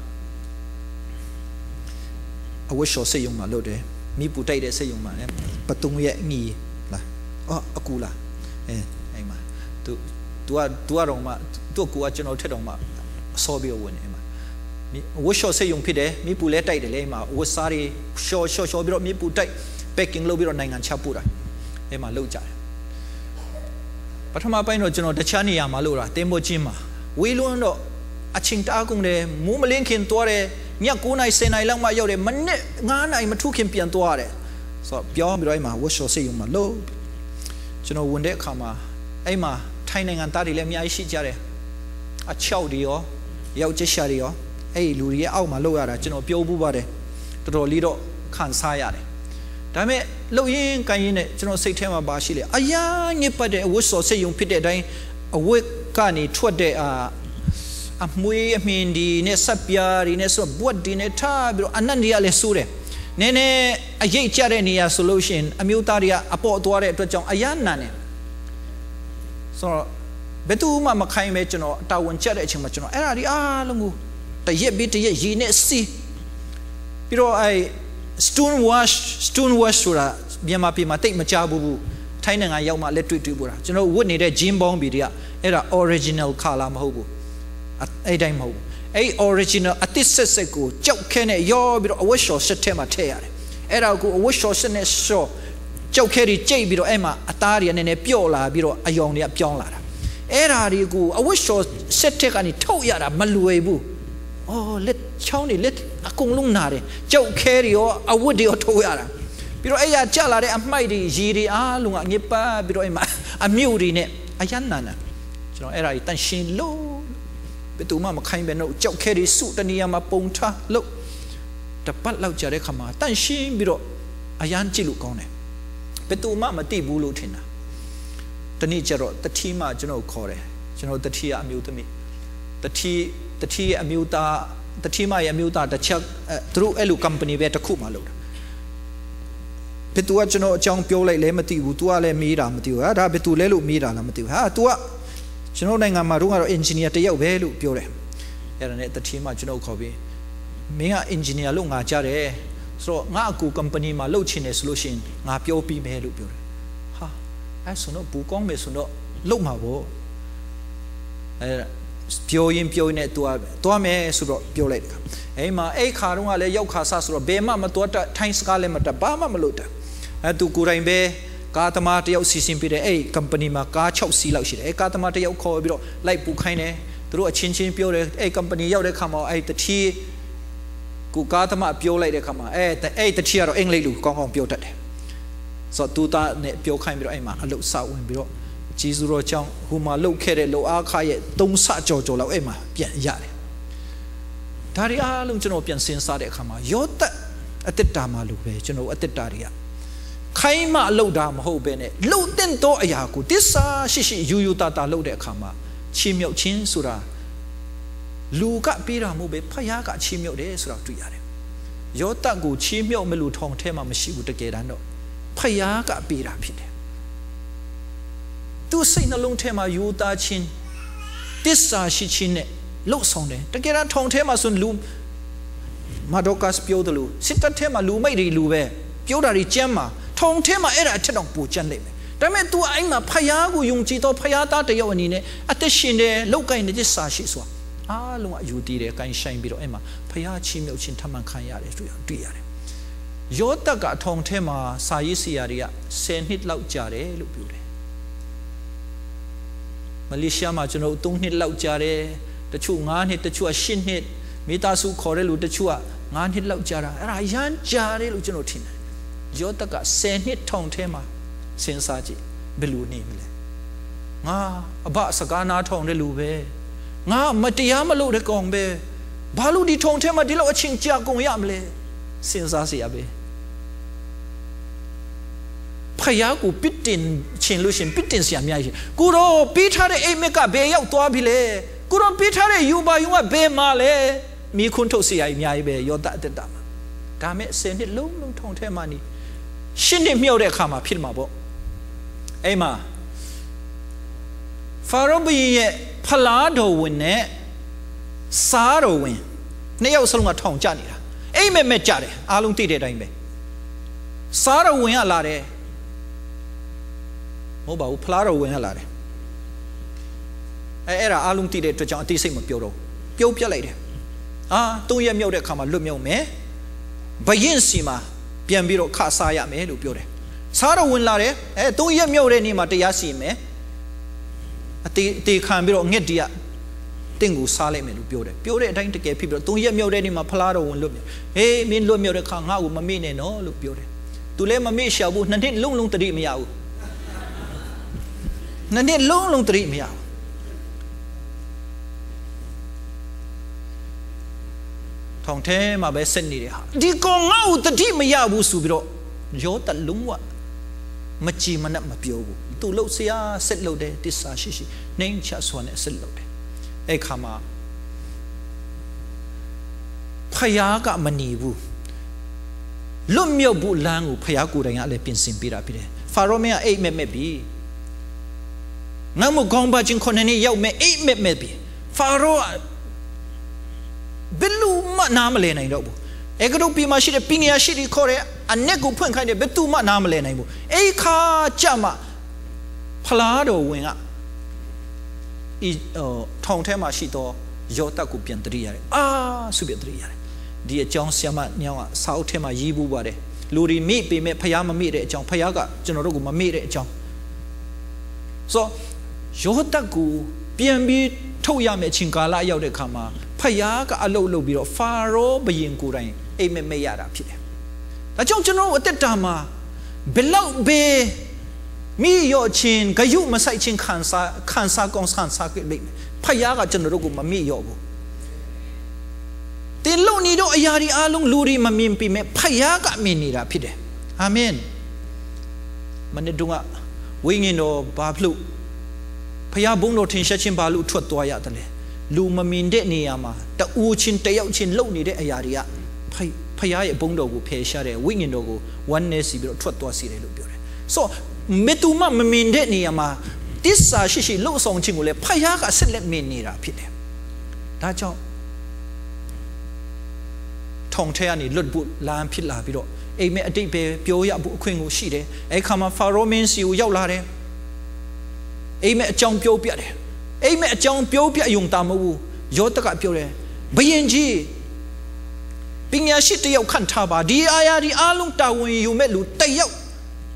awa sho se yong ma lo de mi pu tai de se yong ma ne patung ye ngi la oh aku la eh ai ma tu tu a tu a rong ma tu ku a chano the dong ma so bi won ai maวัวชอเสียงพิเดมีปูเล่ไต่เดเลยมาวัวสารีชอชอชอบิโรมีปูไต่เปกกิ้งโลบิโรในงานชาปูระเอ็มาเล่าใจปัทมาไปโนจโนดัชนียามาลูระเต็มโบจิมาวิลุนโนอาชิงตากุงเดมูมาเลี้ยงขินตัวเดเนี่ยกูนายเซนายลังมาเยาเดมันเนี่ยงานไหนมาทุกขินเปลี่ยนตัวเดสอบย้อนไปด้วยมาวัวชอเสียงมาโลจโนวันเดขามาไอมาไทยในงานตาดีเลยมีไอชิจาเดอาเช่าดีอ๋อยาวเจชาดีอ๋อไอ้ลูรีเอามาโลยาระจนเอาเปียวบูบาเดตัวลีโดขันสายาเดแต่เมื่อโลยิงกันยินเนี่ยจนเอาเสกเทมาบาชิเลยอายาเงียบไปเดอวุฒิสอเสยงพิเดได้อวุฒิการนี่ทวดเดอ่าอ่ะมวยมินดีเนี่ยสับยาดีเนี่ยส่วนบวชดีเนี่ยท่าบิโรอันนั้นดีอะไรสู้เดเนี่ยเนี่ยอายเจาเรนี่ยาโซลูชันอมิวตารียาอปอตัวเดตัวจังอายานั่นเนี่ยส่วนเบตูมามาใครเมจนเอาตาวันเจาเรชิงมาจนเอาเอราดีอาลงูแต่เย็บบิดเย็บยีเนสีพี่รู้ไอ้ stone wash stone wash สุระเบียมาปีมาเตะมาจ้าบูบูไทยหนึ่งไงยาวมาเล็ดตุยตุยบุระจนเราวันนี้ได้จิมบองบีเดียเอรา original คาลามาหูบูไอ้ได้มาหูไอ้ original อติเสสกูเจ้าแค่เนี่ยย่อพี่รู้เอาไว้โชว์เสร็จมาเทียร์เอรากูเอาไว้โชว์เสร็จเนี่ยโชว์เจ้าแค่ดีเจพี่รู้ไอ้มาอัตราเรียนเนี่ยเปียวลาพี่รู้อายองเนี่ยเปียวลาเอราดีกูเอาไว้โชว์เสร็จกันนี่เท่าอย่างมันรวยบูโอ้เล็ดเช่านี่เล็ดอากงลุงนาเดเจ้าแคริโออาวุธเดียวโทยาระพี่รู้ไอ้ยาเจ้าละเดอไม่ดียีดีอาลุงอ่ะเงียบป้าพี่รู้ไอ้มาอามิวดีเนี่ยอายันนั่นน่ะฉะนั้นไอ้ไรตั้งชินโลเป็นตัวมามาใครเป็นเราเจ้าแคริสุตันียามาปงท่าโลแต่ปัดเราจะได้ขมาตั้งชินพี่รู้อายันจิลุกองเนี่ยเป็นตัวมามาตีบูรุทินนะตอนนี้จะรอตัดที่มาจะโนคอเลยจะโนตัดที่อามิวตัวมีตัดที่ตัดที่อเมริกาตัดที่มาอเมริกาตัดเชือกทรูเอลูคัมพานีเวทคู่มาเลยเป็นตัวจนเอาจังเปียวเลยเลยมาติวตัวเลยมีรามาติวฮะถ้าเป็นตัวเลยลูกมีรามาติวฮะตัวจนเอาในงานมารุ่งเราเอนจิเนียร์เตี้ยเวลูกเปียวเลยเออเนี่ยตัดที่มาจนเอาเขาไปมีงานเอนจิเนียร์ลูกงานจ้าเลยสโลงานกูคัมพานีมาลูกชินเนสโลชินงานเปียวปีเมลูกเปียวเลยฮะไอ้ส่วนนู้นปูกองเมส่วนนู้นลูกมาบ่เออเปียวยินเปียวเนี่ยตัวตัวแม่สุดเปียวเลยครับไอ้มาไอ้ขารุ่งอะไรยกขาซาสุดเบม่ามาตัวไทยสกาเลมาแต่บ้ามามาลุดไอ้ตัวกูไรเบกาตมาเที่ยวซีซิมปีเดไอ้คัมพานีมากาชอบซีเหล่าสิไอ้กาตมาเที่ยวคอยบิโรไล่ปูไข่เนี่ยตัวชินชินเปียวเลยไอ้คัมพานียาวได้คำเอาไอ้ตัดที่กูกาตมาเปียวเลยได้คำเอาไอ้แต่ไอ้ตัดที่เราเองเลยดูกองกองเปียวตัดเลยสอดตัวตาเนี่ยเปียวไข่บิโรไอ้มาลุสาวบิโรจีซูโรจังหูมาลุกแค่เด็กลุอาขายตรงสะโจโจเราเอ็มมาเปลี่ยนยาเลยดาริอาลุงจโนเปลี่ยนเส้นสายเด็กขามาโยตะอัติตามาลุกเบจโนอัติตาริอาใครมาลุดามโฮเบเน่ลุเต้นโตอายากูติสาชิชิยูยูตาตาลุเด็กขามาชิมยกชินสุราလူကပေးတာမဟုတ်ပဲဖယားကချီးမြှောက်တယ်ဆိုတော့တွေ့ရတယ်ယောသကိုချီးမြှောက်မလို့ထောင်ထဲမှာမရှိဘူးတကယ်တမ်းတော့ဖယားကပေးတာဖြစ်တယ်သူစိတ်နှလုံးထဲမှာယူသားခြင်းတစ္ဆာရှိခြင်းနဲ့လှုပ်ဆောင်တယ်တကယ်တမ်းထောင်ထဲမှာဆိုလူမာဒိုကတ်ပြောတယ်လို့စစ်တပ်ထဲမှာလူမိတ်တွေလူပဲပြောတာတွေကြမ်းမှာထောင်ထဲမှာအဲ့ဒါအထက်တော့ပူကြမ်းလိုက်မယ်ဒါပေမဲ့ तू အဲ့မှာဖယားကိုယုံကြည်တော့ဖယားသားတယောက်အနေနဲ့အသက်ရှင်တယ်လောက်ကိုင်းတဲ့စာရှိစွာအားလုံးအယူတည်တယ်ကိုင်းဆိုင်ပြီးတော့အဲ့မှာဖယားချီးမြှောက်ခြင်းထမှန်ခံရတယ်တွေ့တွေ့ရတယ်ယောသကအထောင်ထဲမှာစာရေးဆရာတွေကဆယ်နှစ်လောက်ကြာတယ်လို့ပြောတယ်မလေးရှားမှာကျွန်တော်သုံးနှစ်လောက်ကြာတယ်တချို့ငါးနှစ်တချို့ကရှစ်နှစ်မိသားစုခေါ်တဲ့လူတချို့ကငါးနှစ်လောက်ကြာတာအဲ့ဒါရမ်းကြာတယ်လို့ကျွန်တော်ထင်တယ်ယောသကဆယ်နှစ်ထောင်ထဲမှာစဉ်းစားကြည့်ဘယ်လိုနေမလဲငါအဘစကားနာထောင်တဲ့လူပဲငါမတရားမလုပ်တဲ့ကောင်ပဲဘာလို့ဒီထောင်ထဲမှာဒီလောက်အချင်းကြာကုန်ရမလဲစဉ်းစားစရာပဲဖယားကိုပစ်တင်ချင်းလို့ရှင်ပစ်တင်စရာအများကြီးကိုတော့ပေးထားတဲ့အိမ်မက်ကဘယ်ရောက်သွားပြီလဲကိုတော့ပေးထားတဲ့ယူပါယုံကဘယ်မှာလဲမိခွန်းထုတ်စရာအများကြီးပဲယောသအတ္တမှာဒါမဲ့ဆယ်နှစ်လုံးလုံးထောင်ထဲမှာနေရှင်းနေမြှောက်တဲ့အခါမှာဖြစ်မှာပေါ့အဲ့မှာဖာရောဘီရဲ့ဖလားတော်ဝင်နဲ့စားတော်ဝင်နှစ်ယောက်စလုံးကထောင်ကျနေတာအိမ်မက်မက်ကြတယ်အားလုံးသိတဲ့အတိုင်းပဲစားတော်ဝင်ကလာတယ်မဟုတ်ပါဘူးဖလားတော်ဝင်ကလာတယ်အဲအဲ့ဒါအားလုံးသိတဲ့အတွက်ကြောင့်အသေးစိတ်မပြောတော့ပြုတ်ပြတ်လိုက်တယ်အာသုံးရက်မြောက်တဲ့အခါမှာလွတ်မြောက်မယ်ဘယင်းစီမှာပြန်ပြီးတော့ခစားရမယ်လို့ပြောတယ်စားတော်ဝင်လာတယ်အဲသုံးရက်မြောက်တဲ့နေ့မှာတရားစီရင်မယ်အသေးအသေးခံပြီးတော့ငှက်တီးကတင့်ကိုစားလိုက်မယ်လို့ပြောတယ်ပြောတဲ့အတိုင်းတကယ်ဖြစ်ပြီးတော့သုံးရက်မြောက်တဲ့နေ့မှာဖလားတော်ဝင်လွတ်မြောက်ဟေးမင်းလွတ်မြောက်တဲ့ခါငါ့ကိုမမေ့နဲ့နော်လို့ပြောတယ်သူလည်းမမေ့ရှာဘူးနှစ်နှစ်လုံးလုံးတတိမရဘူးနှစ်နှစ်လုံးလုံးတတိမရဘူးထောင်ထဲမှာပဲဆက်နေတယ်ဟာဒီကောင်ငါ့ကိုတတိမရဘူးဆိုပြီးတော့ရောတလုံးဝမကြည်မနဲ့မပြောဘူးသူလှုပ်ဆရာဆက်လှုပ်တယ်တစ္ဆာရှိရှိနှိမ်ချဆွမ်းနဲ့ဆက်လှုပ်တယ်အဲ့ခါမှာဖယားကမနေဘူးလွတ်မြောက်ဖို့လမ်းကိုဖယားကိုယ်တိုင်ကလည်းပြင်ဆင်ပေးတာဖြစ်တယ်ဖာရောမင်းကအိတ်မက်မက်ပြီငါ့မကောင်းပါချင်းခုနှစ်နှစ်ရောက်မဲ့အိတ်မက်မက်ပြီဖာရောဘယ်လိုမှနားမလည်နိုင်တော့ဘူးအဲကတို့ပြီးမှရှိတဲ့ပညာရှိတွေခေါ်တဲ့အနက်ကိုဖွင့်ခိုင်းတယ်ဘယ်သူမှနားမလည်နိုင်ဘူးအဲ့ခါကြမှာဖလားတော်ဝင်ကဤထောင်ထဲမှာရှိတော့ယောသကိုပြန်တရိရတယ်အာဆုပြတရိရတယ်ဒီအကြောင်းဆရာမညောင်းကစာအုပ်ထဲမှာရေးဖို့ပါတယ်လူတွေမေ့ပေမဲ့ဖယားမမေ့တဲ့အကြောင်းဖယားကကျွန်တော်တို့ကိုမမေ့တဲ့အကြောင်းဆိုယောသကိုပြန်ပြီးထုတ်ရမယ့်အချိန်ကာလရောက်တဲ့အခါမှာဖယားကအလုတ်လုတ်ပြီးတော့ဖာရောဘုရင်ကိုယ်တိုင်အိမ်မက်မက်ရတာဖြစ်တယ်။ဒါကြောင့်ကျွန်တော်အသက်တာမှာဘယ်လောက်ပဲမိရောချင်းဂယုမဆိုင်ချင်းခံစားခံစားကောင်းခံစားကြလိမ့်မယ်။ဖယားကကျွန်တော်တို့ကိုမမေ့ရောဘူး။တင်လို့နေတော့အရာဒီအားလုံးလူတွေမမြင်ပြီမဲ့ဖယားကမြင်နေတာဖြစ်တယ်။အာမင်။မနေ့တုန်းကဝိညာဉ်တော်ဘာဖြစ်လို့ဖယားဘုန်းတော်ထင်ရှားခြင်းဘာလို့ထွက်သွားရတယ်လဲလူမမြင်တဲ့နေရာမှာတူချင်းတယောက်ချင်းလုံနေတဲ့အရာတွေကဖယားရဲ့ဘုန်းတော်ကိုဖယ်ရှားတယ်ဝိညာဉ်တော်ကိုဝမ်းနည်းစီပြီးတော့ထွက်သွားစေတယ်လို့ပြောတယ်ဆိုမေတူမမမြင်တဲ့နေရာမှာတစ္ဆာရှိရှိလှုပ်ဆောင်ခြင်းကိုလည်းဖယားကဆက်လက်မြင်နေတာဖြစ်တယ်ဒါကြောင့်ထောင်ထဲကနေလွတ်ဖို့လမ်းဖြစ်လာပြီးတော့အိမ်မက်အတိတ်ပဲပြောရဖို့အခွင့်ကိုရှိတယ်အဲ့ခါမှာဖာရောမင်းစီကိုရောက်လာတယ်အိမ်မက်အကြောင်းပြောပြတယ်အိမ်မက်အကြောင်းပြောပြယုံတာမဟုတ်ဘူးယောသကပြောတယ်ဘယင်ကြီးပညာရှိတယောက်ခန့်ထားပါဒီအာယာဒီအားလုံးတာဝန်ယူမဲ့လူတယောက်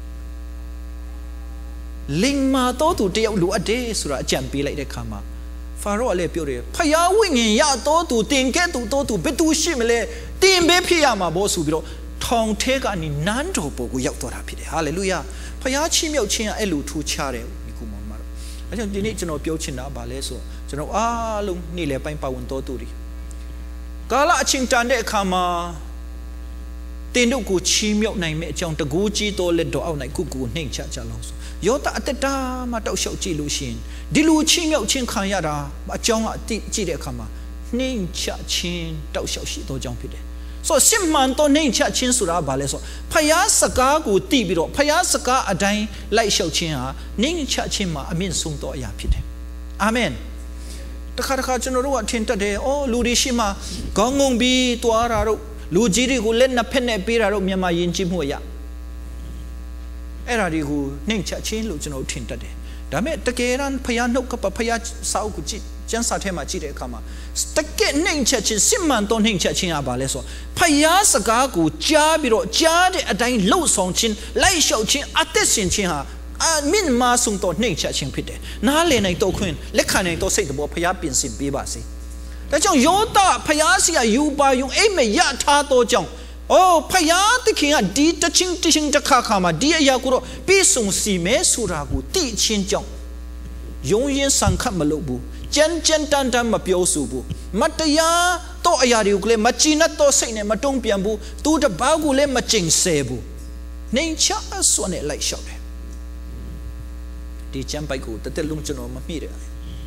လင်မာတော်သူတယောက်လူအပ်တယ်ဆိုတာအကြံပေးလိုက်တဲ့ခါမှာဖာရောကလည်းပြောတယ်ဖယားဝိညာဉ်ရတော်သူတင်ကဲ့သူတော်သူဘယ်သူရှိမလဲတင်ပဲဖြစ်ရမှာဘောဆိုပြီးတော့ထောင်ထဲကနေနန်းတော်ပေါ်ကိုရောက်သွားတာဖြစ်တယ်ဟာလေလုယာဖယားချီးမြှောက်ခြင်းကအဲ့လိုထူးခြားတယ်ဒီကုမောင်မှာတော့အဲကြောင့်ဒီနေ့ကျွန်တော်ပြောချင်တာပါလဲဆိုကျွန်တော်အားလုံးနေ့လေပိုင်းပါဝင်တော်သူတွေကာလအချင်းတန်တဲ့အခါမှာတင်တို့ကိုချီးမြှောက်နိုင်မဲ့အကြောင်းတကူကြီးတော်လက်တော်အောက်၌ကုကူနှိမ့်ချကြလောင်းဆိုယောသအတ္တတာမှတောက်လျှောက်ကြည့်လို့ရှိရင်ဒီလိုချီးမြှောက်ခြင်းခံရတာအကြောင်းကအတိကြည့်တဲ့အခါမှာ ninh chạ chín đau sầu sĩ tôi trong phía đấy so sim man to ninh chạ chín sura bà lẽ so phaya saka của ti bị rồi phaya saka ở đây lại sầu chín à ninh chạ chín mà amen sung to ya phía đấy amen tất cả tất cả chúng nóรู้ว่าthiên ta đấy ô lưu đi xí mà có ngôn bi tua ra rồi lưu chỉ đi của lên nắp pen này pi ra rồi miền mà yên chim hoa ya ấy ra đi của ninh chạ chín lưu chúng nó thiên ta đấy đó mấy tất cả ran phaya nấu cái phaya sao của chị chân sát thế mà chỉ để khám mà tất cả ninh chạ chín sim man to ninh chạ chín à bà lẽ so phaya saka của cha bị rồi cha đấy ở đây lâu song chín lại sầu chín ở tết xin chín ha à min mà sung to ninh chạ chín phía đấy nãy lên này tôi khuyên lấy khả năng tôi xây được bộ phaya biến sinh bị bà sĩแต่จังโยตาพยาสิอายุบายุงเอ้ไม่ยะท่าโตจังโอ้พยาติขิงอ่ะดีตะชิงติชิงจะข้าข้ามาดีอายากุโรปีส่งสีเมสุรากุติชินจังยงยินสังขมาลุบุเจนเจนตันตันมาเปียวสูบุมัตยาโตอายาริวกุเลมาจีนัตโตใส่เนี่ยมาตรงเปียมบุตูจะบ้ากุเลมาจิงเซบุนิ่งชะส่วนเนี่ยไหลชอบเลยดีจังไปกูแต่แต่ลุงจนอมามีเลย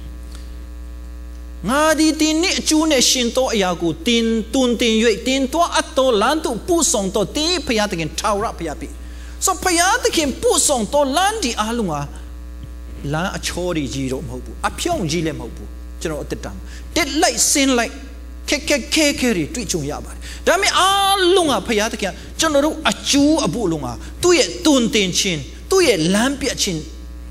งาดีตีนี่จูเนชินโตอยากูตีนตุนตีนยุยตีนตัวอัตโตลันตุผู้ส่งตัวตีพยาตะเกินท้าวระพยาปีสพยาตะเกินผู้ส่งตัวลันดีอาลุงอ่ะลันอชอรีจีโร่มาบุอภิองจีเลมาบุจนเราติดตามเด็ดไล่เส้นไล่เคเคเคเครีตุยจงยาบาร์แต่ไม่อาลุงอ่ะพยาตะเกินจนเราอจูอบุลุงอ่ะตัวเย่ตุนตีนชินตัวเย่ลันเปียชิน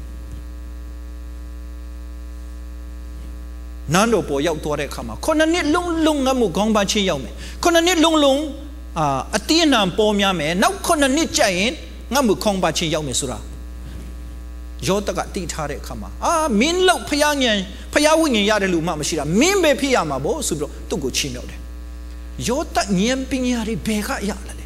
นั่นเราปล่อยเอาตัวเด็กเข้ามาคนนั้นนี่ลุงลุงงามุกองบาชียาวไหมคนนั้นนี่ลุงลุงอ่าอตีนามปอมยาไหมนักคนนั้นนี่ใจเองงามุกองบาชียาวไหมสุราโยตกะตีท่าเด็กเข้ามาอ่ามินเล่าพยาเงียพยาวิ่งยาเดลูมาไม่ใช่ละมินเบพี่ยามาบ่สุดตุกุชิมเอาเดโยตะเงียบปิงยาดิเบกะยาละเลย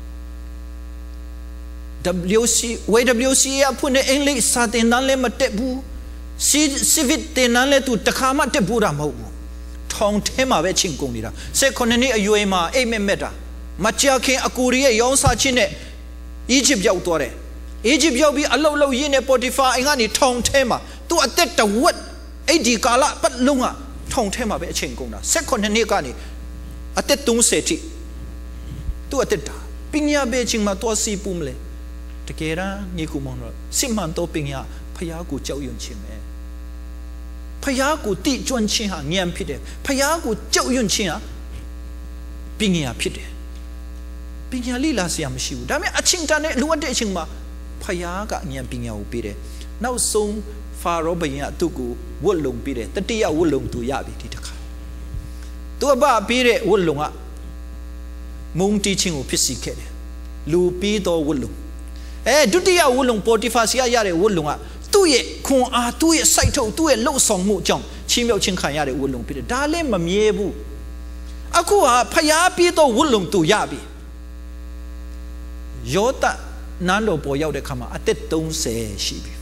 W C W W C อ่ะพูดในอังกฤษซาเตนันเลยมาเตบูซีซีวิตเตนันเลยตุตะขามาเตบูรามาบุทองเทมาเวชิงกงนี่ละเสกคนนี้อายุเอมาเอเมเมตามาเจ้าเคนอากูรียองซาชินเนอียิปต์ยาวตัวเร่อียิปต์ยาวบีอัลลอฮ์เรายินเนปอติฟาเองอันนี้ทองเทมาตัวเตตะวัดไอ้ดีกาละปัดลุงอ่ะทองเทมาเวชิงกงนะเสกคนนี้กันนี่อัตตุงเศรษฐีตัวเตตาปิญญาเบชิงมาตัวซีปุ่มเลยตะเกียระนี่กูมองว่าสิมันโตปิญญาพยากูเจ้ายุนชิมเอพยากูติจวนชิฮะเงียบพิเดพยากูเจ้ายุนชิฮะปิญญาพิเดปิญญาลีลาเสียมชิวแต่ไม่อชิงตาเนี่ยล้วนเดชิงมาพยากะเงียบปิญญาอุปิเดน่าทรงฟาโรห์ปิญญาตุกูวุลลงปิเดตติยาวุลลงตัวยาบิที่ตะขาตัวบ้าปิเดวุลลงอ่ะมุงตีชิงอุพิสิกเกเดลูปีโตวุลลงเอ๊ะดุติยาวุลลงโปติฟาสิยายาเดวุลลงอ่ะตัวเย่คงอาตัวเย่ใส่ถุตัวเย่โลกสองมุจังชิมเอาชิงขันยาเดวุลลงปิเดดาเล่มมันเย่บุอากูอ่ะพยาปีโตวุลลงตัวยาบิโยตะนั่นเราปล่อยเอาเด็กเข้ามาอัตเตตุงเสชิบิ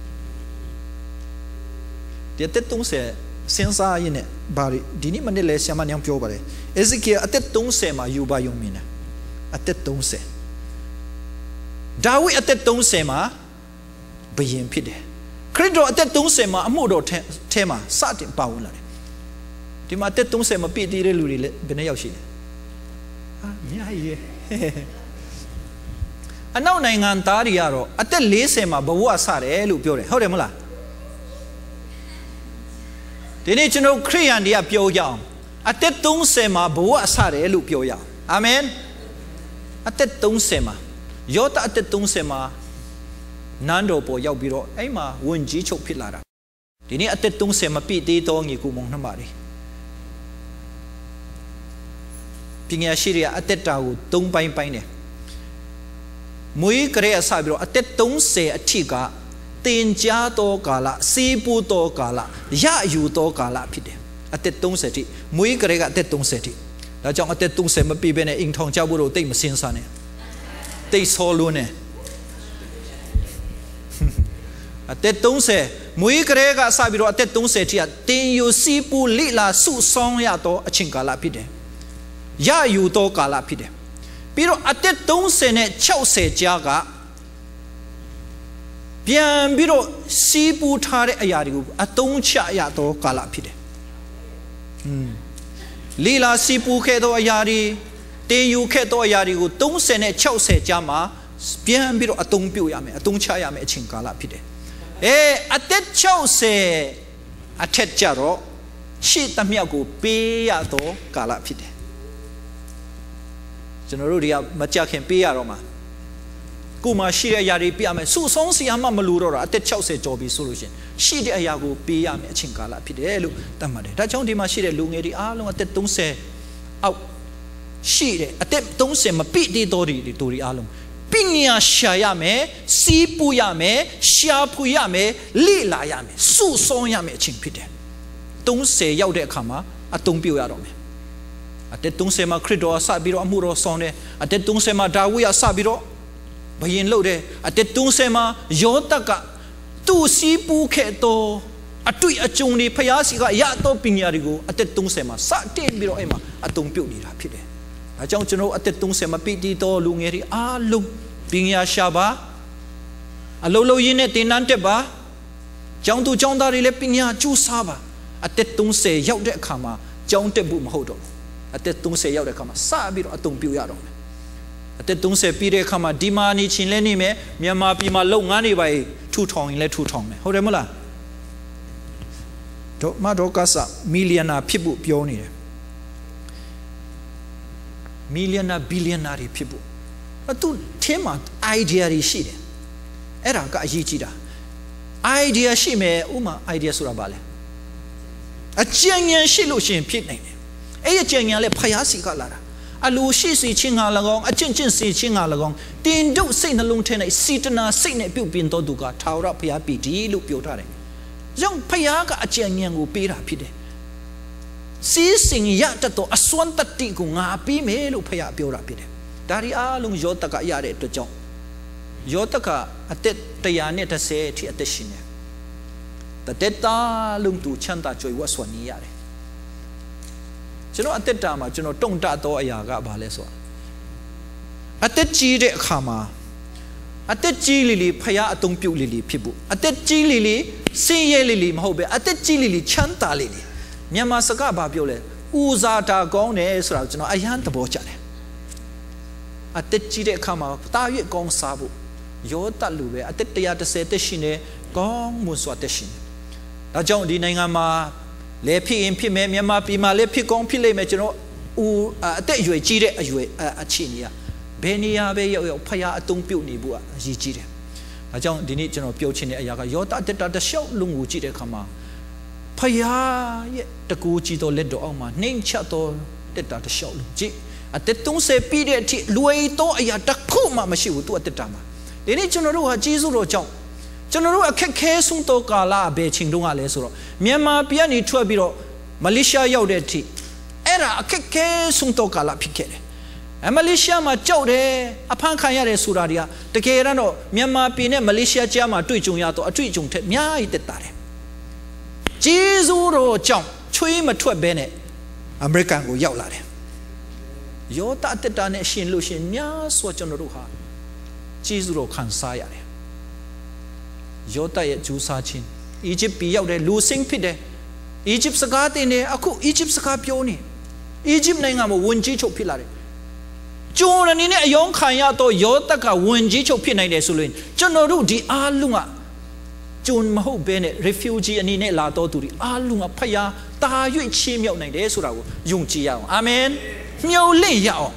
เดี๋ยวเตตุงเสเซนซายินเนี่ยบาริดีนี่มันเนี่ยเลยเสียมันยังพิโอบาริเอซิเกียอัตเตตุงเสมาอยู่บายุมินะอัตเตตุงเสดาวิอัตเตตุงเสมาเบียนพิเดคริสโตอัตเตตุงเสมาอมูโดเทมาซาติปาวน์เลยที่มาอัตเตตุงเสมาปีตีเรลูริเลเป็นยังไงอ่ะไม่ใช่เย่อันนั้นในงานตาดีอาร์อัตเตเลเซมาบัวสาเรลูพิโอเร่เขาเรียกมั้งล่ะทีนี้ฉันเอาคริยันดีอาพิโอยาวอัตเตตุงเซมาบัวสาเรลูพิโอยาวอาเมนอัตเตตุงเซมาโยตอัตเตตุงเซมานั่นเราปอยาวบิโรไอ้มาวันจีชกพิลาระทีนี้อัตเตตุงเซมาปีตีโตงี้กูมองน้ำบารีพิญญาชิริยาอัตเตตากูตุงไปไปเนี่ยมุยกระเรียสายบิโรอัตเตตุงเสอธิกาตีนจ้าโตกาละซีปูโตกาละยาอยู่โตกาละพิเดอัตเตตุงเสติมุยกระเรียกอัตเตตุงเสติแล้วจังอัตเตตุงเสมาปีเป็นเนี่ยอิงทองเจ้าบุโรเตยมาเสียนซาเนี่ยเตยโซลูเนี่ยอัตเตตุงเสมุยกระเรียกสายบิโรอัตเตตุงเสติตีนอยู่ซีปูลิลาสุซองยาโตอชิงกาละพิเดยาอยู่โตกาละพิเดပြီးတော့အသက်သုံးဆယ်နဲ့ခြောက်ဆယ်ကြားကပြန်ပြီးတော့စီးပူးထားတဲ့အရာတွေကိုအသုံးချရတော့ကာလဖြစ်တယ်။อืมလီလာစီပူခဲ့သောအရာတွေတင်ယူခဲ့သောအရာတွေကိုသုံးဆယ်နဲ့ခြောက်ဆယ်ကြာမှာပြန်ပြီးတော့အသုံးပြုရမယ်အသုံးချရမယ်အချိန်ကာလဖြစ်တယ်အဲအသက်ခြောက်ဆယ်အထက်ကြတော့ရှေ့သမျှကိုပေးရသောကာလဖြစ်တယ်ကျွန်တော်တို့တွေကမကြခင်ပေးရတော့မှာကိုမှရှိတဲ့အရာတွေပေးရမယ်စုဆုံးစီအမှမလို့တော့တာအသက်ခြောက်ဆယ်ကျော်ပြီဆိုလို့ရှိရင်ရှိတဲ့အရာကိုပေးရမယ်အချိန်ကာလဖြစ်တယ်လို့သတ်မှတ်တယ်ဒါကြောင့်ဒီမှာရှိတဲ့လူငယ်တွေအားလုံးအသက်သုံးဆယ်အောက်ရှိတယ်အသက်သုံးဆယ်မပြည့်သေးတော်တွေတို့တွေအားလုံးပညာရှာရမယ်စီးပူရမယ်ရှာဖွေရမယ်လေ့လာရမယ်စုဆုံးရမယ်အချိန်ဖြစ်တယ်သုံးဆယ်ရောက်တဲ့အခါမှာအသုံးပြုရတော့မယ်အသက်သုံးဆယ်မှာခရစ်တော်ဆပြီးတော့အမှုတော်ဆောင်တယ်အသက်သုံးဆယ်မှာဒါဝိဒ်ဆပြီးတော့ဘယင်လုပ်တယ်အသက်သုံးဆယ်မှာယောသက်ကသူ့စီးပူခဲ့တော့အတွေ့အကြုံတွေဖျားစီကရတော့ပညာတွေကိုအသက်သုံးဆယ်မှာစတင်ပြီးတော့အဲ့မှာအသုံးပြုနေတာဖြစ်တယ်အဲကြောင့်ကျွန်တော်အသက်သုံးဆယ်မှာပြည်တည်တော်လူငယ်တွေအားလုံးပညာရှာပါအလုံးလုံးရင်းနဲ့တင်တန်းတက်ပါကျောင်းသူကျောင်းသားတွေလည်းပညာကျူးစားပါအသက်သုံးဆယ်ရောက်တဲ့အခါမှာကျောင်းတက်ဖို့မဟုတ်တော့ဘူးအသက်သုံးဆယ်ရောက်တဲ့အခါမှာစပြီးတော့အသုံးပြုရတော့မယ်အသက်သုံးဆယ်ပြီးတဲ့အခါမှာဒီမာနေချင်းလဲနေမယ်မြန်မာပြည်မှာလုံငန်းတွေပါထူထောင်ရင်လည်းထူထောင်မယ်ဟုတ်တယ်မလားတော့မတော့ကစားမီလီယနာဖြစ်ဖို့ပြောနေတယ်မီလီယနာဘီလီယနာတွေဖြစ်ဖို့အတူထဲမှာ idea တွေရှိတယ်အဲ့ဒါကအရေးကြီးတာ idea ရှိမယ်ဥမာ idea ဆိုတာဘာလဲအကျဉ်းဉာဏ်ရှိလို့ရှိရင်ဖြစ်နိုင်တယ်အဲ့အကျဉ်းဉာဏ်လည်းဖျားစီကလာတာအလိုရှိစီချင်းငါ၎င်းအကျင့်ကျင့်စီချင်းငါ၎င်းတင်တို့စိတ်နှလုံးထဲ၌စေတနာစိတ်နဲ့ပြုတ်ပြင်းတော်သူကထာဝရဘုရားပြည်ဒီလို့ပြောထားတယ်ကြောင့်ဘုရားကအကျဉ်းဉာဏ်ကိုပေးတာဖြစ်တယ်စီးစင်ရတတ်တော့အစွမ်းတတိကိုငါပြီးမယ်လို့ဘုရားပြောတာဖြစ်တယ်ဒါရီအားလုံးယောသကရတဲ့အတွက်ကြောင့်ယောသကအသက်တရာနဲ့တစ်ဆယ်အထိအသက်ရှင်တယ်တသက်တာလုံးသူချမ်းသာကြွယ်ဝစွာနေရတယ်ကျွန်တော်အသက်တာမှာကျွန်တော်တုံ့တသောအရာကဘာလဲဆိုတော့အသက်ကြီးတဲ့အခါမှာအသက်ကြီးလီလီဖယားအသုံးပြုလီလီဖြစ်ဖို့အသက်ကြီးလီလီစင်ရဲလီလီမဟုတ်ပဲအသက်ကြီးလီလီချမ်းသာလီလီမြန်မာစကားဘာပြောလဲဦးစားတာကောင်းတယ်ဆိုတာကျွန်တော်အယမ်းသဘောကျတယ်အသက်ကြီးတဲ့အခါမှာတာရွေ့ကောင်းစားဖို့ရောတတ်လူပဲအသက်တရာတစ်ဆယ်တက်ရှင်တယ်ကောင်းမွန်စွာတက်ရှင်ဒါကြောင့်ဒီနိုင်ငံမှာလေဖြစ်ရင်ဖြစ်မယ်မြန်မာပြည်မှာလည်းဖြစ်ကောင်းဖြစ်လိမ့်မယ်ကျွန်တော်ဦးအသက်အရွယ်ကြီးတဲ့အရွယ်အခြေအနေကဘယ်နေရာပဲရောက်ရောက်ဖယားအသုံးပြုတ်နေဖို့အရေးကြီးတယ်ဒါကြောင့်ဒီနေ့ကျွန်တော်ပြောချင်တဲ့အရာကယောသတက်တာတလျှောက်လုံးကိုကြည့်တဲ့အခါမှာဖယားရဲ့တကူကြီးတော်လက်တော်အောက်မှာနှိမ့်ချတော်တက်တာတလျှောက်လုံးကြည့်အသက်သုံးဆယ်ပြည့်တဲ့အထိလွယ်တော့အရာတစ်ခုမှမရှိဘူးသူအသက်တာမှာဒီနေ့ကျွန်တော်တို့ဟာကျေးဇူးတော်ကြောင့်ကျွန်တော်တို့အခက်ခဲဆုံးတော့ကာလဘယ်ချိန်တုန်းကလဲဆိုတော့မြန်မာပြည်ကနေထွက်ပြီးတော့မလေးရှားရောက်တဲ့အထိအဲ့ဒါအခက်ခဲဆုံးတော့ကာလဖြစ်ခဲ့တယ်အမလေးရှားမှာကြောက်တယ်အဖမ်းခံရတယ်ဆိုတာတွေကတကယ်တော့မြန်မာပြည်နဲ့မလေးရှားကြားမှာတွေ့ကြုံရတော့အတွေ့အကြုံထက်အများကြီးတက်တာတယ်ကျေးဇူးတော်ကြောင့်ချွေးမထွက်ဘဲနဲ့အမေရိကန်ကိုရောက်လာတယ်ယောသတက်တာနဲ့ရှင်လို့ရှင်များစွာကျွန်တော်တို့ဟာကျေးဇူးတော်ခံစားရတယ်ယောသရဲ့ဂျူးစားချင်းအီဂျစ်ပြည်ရောက်တဲ့လူစင်းဖြစ်တယ်အီဂျစ်စကားတင်တယ်အခုအီဂျစ်စကားပြောနေအီဂျစ်နိုင်ငံမှာဝန်ကြီးချုပ်ဖြစ်လာတယ်ကျိုးရနေနဲ့အယောင်ခံရတော့ယောသကဝန်ကြီးချုပ်ဖြစ်နိုင်တယ်ဆိုလို့ကျွန်တော်တို့ဒီအားလုံးကကျုံမဟုတ်ဘဲနဲ့ refugee အနေနဲ့လာတော့သူတွေအားလုံးကဖယားတာ၍ချီးမြှောက်နိုင်တယ်ဆိုတာကိုယုံကြည်ရအောင်အာမင်မျှော်လင့်ရအောင်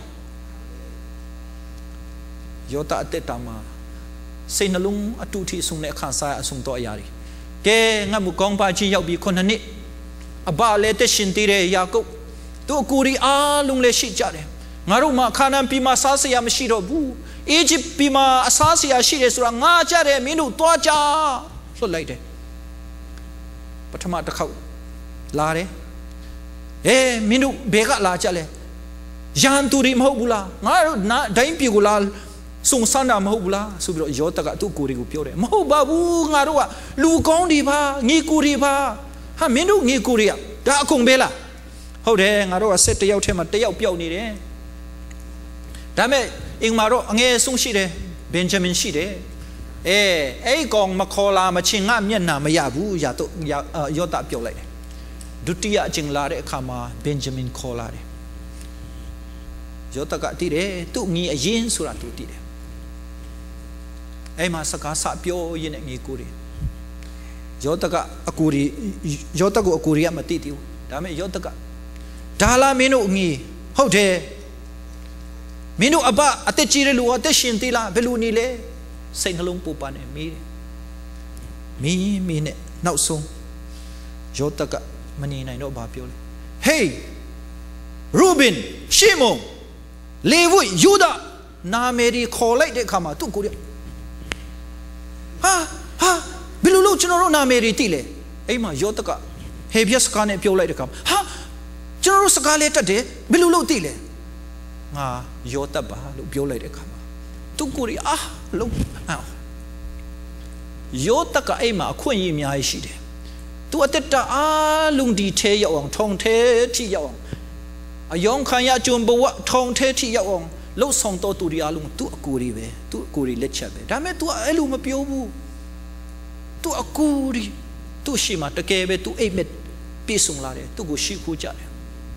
ယောသအသက်တာမှာစိတ်နှလုံးအတူထီဆုံတဲ့အခါစားအဆုံတော့အရာတွေကဲငါမကောင်းပါချင်းရောက်ပြီးခုနှစ်နှစ်အဘလည်းတက်ရှင်သေးတဲ့ယာကုပ်သူအကူရီအားလုံးလည်းရှိကြတယ်ငါတို့မှာခါနန်ပြည်မှာစားစရာမရှိတော့ဘူးအီဂျစ်ပြည်မှာအစားစရာရှိတယ်ဆိုတာငါကြတယ်မင်းတို့သွားကြလွတ်လိုက်တယ်ပထမတစ်ခေါက်လာတယ်အေးမင်းတို့ဘယ်ကလာကြလဲရန်သူတွေမဟုတ်ဘူးလားငါတို့ဒိုင်းပြည်ကိုလာစုံစမ်းတာမဟုတ်ဘူးလားဆိုပြီးတော့ယောသကသူ့ကိုယ်တွေကိုပြောတယ်မဟုတ်ပါဘူးငါတို့ကလူကောင်းတွေပါငေကိုတွေပါဟာမင်းတို့ငေကိုတွေကဒါအကုန်ပဲလားဟုတ်တယ်ငါတို့ကဆက်တယောက်ထဲမှာတယောက်ပျောက်နေတယ်ဒါမဲ့အင်မာတော့အငယ်ဆုံးရှိတယ်ဘင်ဂျမင်ရှိတယ်အဲအဲ့ကောင်မခေါ်လာမချင်းငါမျက်နှာမရဘူးရတော့ယောသပြောလိုက်တယ်ဒုတိယအကျင့်လာတဲ့အခါမှာဘင်ဂျမင်ခေါ်လာတယ်ယောသကတည်တယ်သူ့ငီအရင်ဆိုတာသူတည်တယ်အဲ့မှာစကားစပြောရင်းနဲ့ငီကိုတယ်ယောသကအကူရီယောသကိုအကူရီကမသိသေးဘူးဒါပေမဲ့ယောသကဒါလာမင်းတို့ငီဟုတ်တယ်မင်းတို့အဘအသက်ကြီးတဲ့လူအသက်ရှင်သေးလားဘယ်လိုနေလဲစိတ်နှလုံးပူပန်နေမိတယ်မင်းမင်းနဲ့နောက်ဆုံးယောသကမနေနိုင်တော့ဘာပြောလဲ Hey Reuben Shimon လေဝိယူဒနာမည်ဒီခေါ်လိုက်တဲ့အခါမှာသူ့ကိုယ်ဟာဟာဘယ်လိုလုပ်ကျွန်တော်တို့နာမည်တွေသိလဲအဲ့မှာယောသကဟေဘရစကားနဲ့ပြောလိုက်တဲ့အခါဟာကျွန်တော်တို့စကားလေးတက်တယ်ဘယ်လိုလုပ်သိလဲငါယောသပါလို့ပြောလိုက်တဲ့အခါမှာသူ့ကိုယ်အာလုံးယောသကအဲ့မှာအခွင့်အရေးအများကြီးရှိတယ်သူအသက်တာအားလုံးဒီထဲရောက်အောင်ထုံထဲထိရောက်အောင်အယောင်ခံရကြုံဘဝထုံထဲထိရောက်အောင်လှုပ်ဆောင်တော်သူတွေအားလုံးသူ့အကူတွေပဲသူ့အကူတွေလက်ချက်ပဲဒါပေမဲ့ तू အဲ့လိုမပြောဘူး तू အကူတွေသူ့ရှိမှတကယ်ပဲ तू အိတ်မဲ့ပြေဆုံးလာတယ်သူ့ကိုရှိခိုးကြတယ်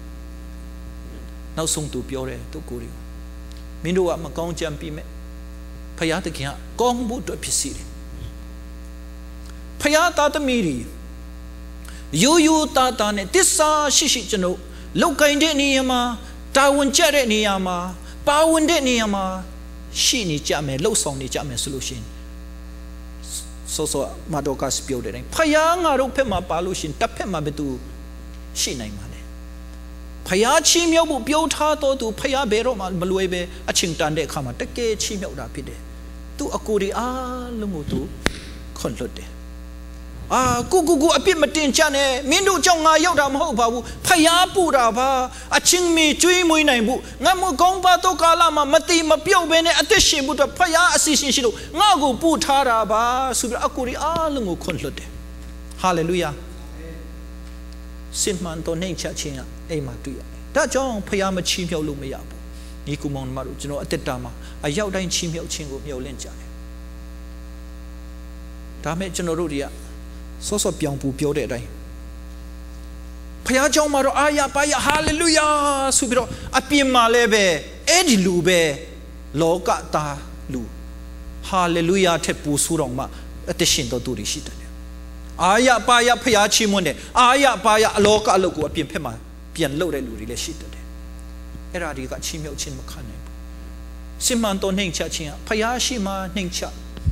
နောက်ဆုံး तू ပြောတယ်သူ့ကိုတွေမင်းတို့ကမကောင်းကြံပြီးမဲ့ဖယားတခင်ကကောင်းဖို့အတွက်ဖြစ်စီတယ်ဖယားသားသမီးတွေရိုးရိုးသားသားနဲ့တစ္ဆာရှိရှိကျွန်တော်လောက်ကင်တဲ့နေရာမှာတာဝန်ကျတဲ့နေရာမှာပါဝင်တဲ့နေရာမှာရှိနေကြမယ်လှုပ်ဆောင်နေကြမယ်ဆိုလို့ရှိရင်စောစောမာဒိုကစ်ပြောတဲ့တိုင်းဖယားငါတို့ဖက်မှာပါလို့ရှိရင်တစ်ဖက်မှာဘယ်သူရှိနိုင်မှာလဲဖယားချီးမြှောက်ဖို့ပြောထားတော့သူဖယားဘယ်တော့မှမလွယ်ပဲအချင်းတန်တဲ့အခါမှာတကယ်ချီးမြှောက်တာဖြစ်တယ်သူအကူတွေအားလုံးကိုသူခွန်လွတ်တယ်အာကိုကိုကိုအပြစ်မတင်ချနဲ့မင်းတို့ကြောင့်ငါရောက်တာမဟုတ်ပါဘူးဖယားပူတာပါအချင်းမီကျွေးမွေးနိုင်ဘူးငါမကောင်းပါတော့ကာလမှာမတိမပြုတ်ဘဲနဲ့အသက်ရှင်ဖို့အတွက်ဖယားအစီအစဉ်ရှိလို့ငါ့ကိုပူထားတာပါဆိုပြီးအကူရီအားလုံးကိုခွန်လွတ်တယ်ဟာလေလုယာစင်မန်တော်နေချချင်းအိမ်မှာတွေ့ရတယ်ဒါကြောင့်ဖယားမချီးမြှောက်လို့မရဘူးဒီကူမောင်မတို့ကျွန်တော်အသက်တာမှာအရောက်တိုင်းချီးမြှောက်ခြင်းကိုမျှော်လင့်ကြတယ်ဒါမဲ့ကျွန်တော်တို့တွေကစောစောပြောင်းပူပြောတဲ့အတိုင်းဖခင်เจ้าမှာတော့အာရပါရဟာလေလုယာဆိုပြီးတော့အပြင်မှာလည်းပဲအဲ့ဒီလူပဲလောကသားလူဟာလေလုယာထက်ပူဆိုးတော့မှအသက်ရှင်တော်သူတွေရှိတယ်အာရပါရဖခင်ချီးမွမ်းတယ်အာရပါရအလောကအလုပ်ကိုအပြင်ဖက်မှာပြန်လုပ်တဲ့လူတွေလည်းရှိတယ်အဲ့ဒါတွေကချီးမြှောက်ခြင်းမခံနိုင်ဘူးစင်မန်တော်နှိမ်ချခြင်းဖခင်ရှိမှနှိမ်ချ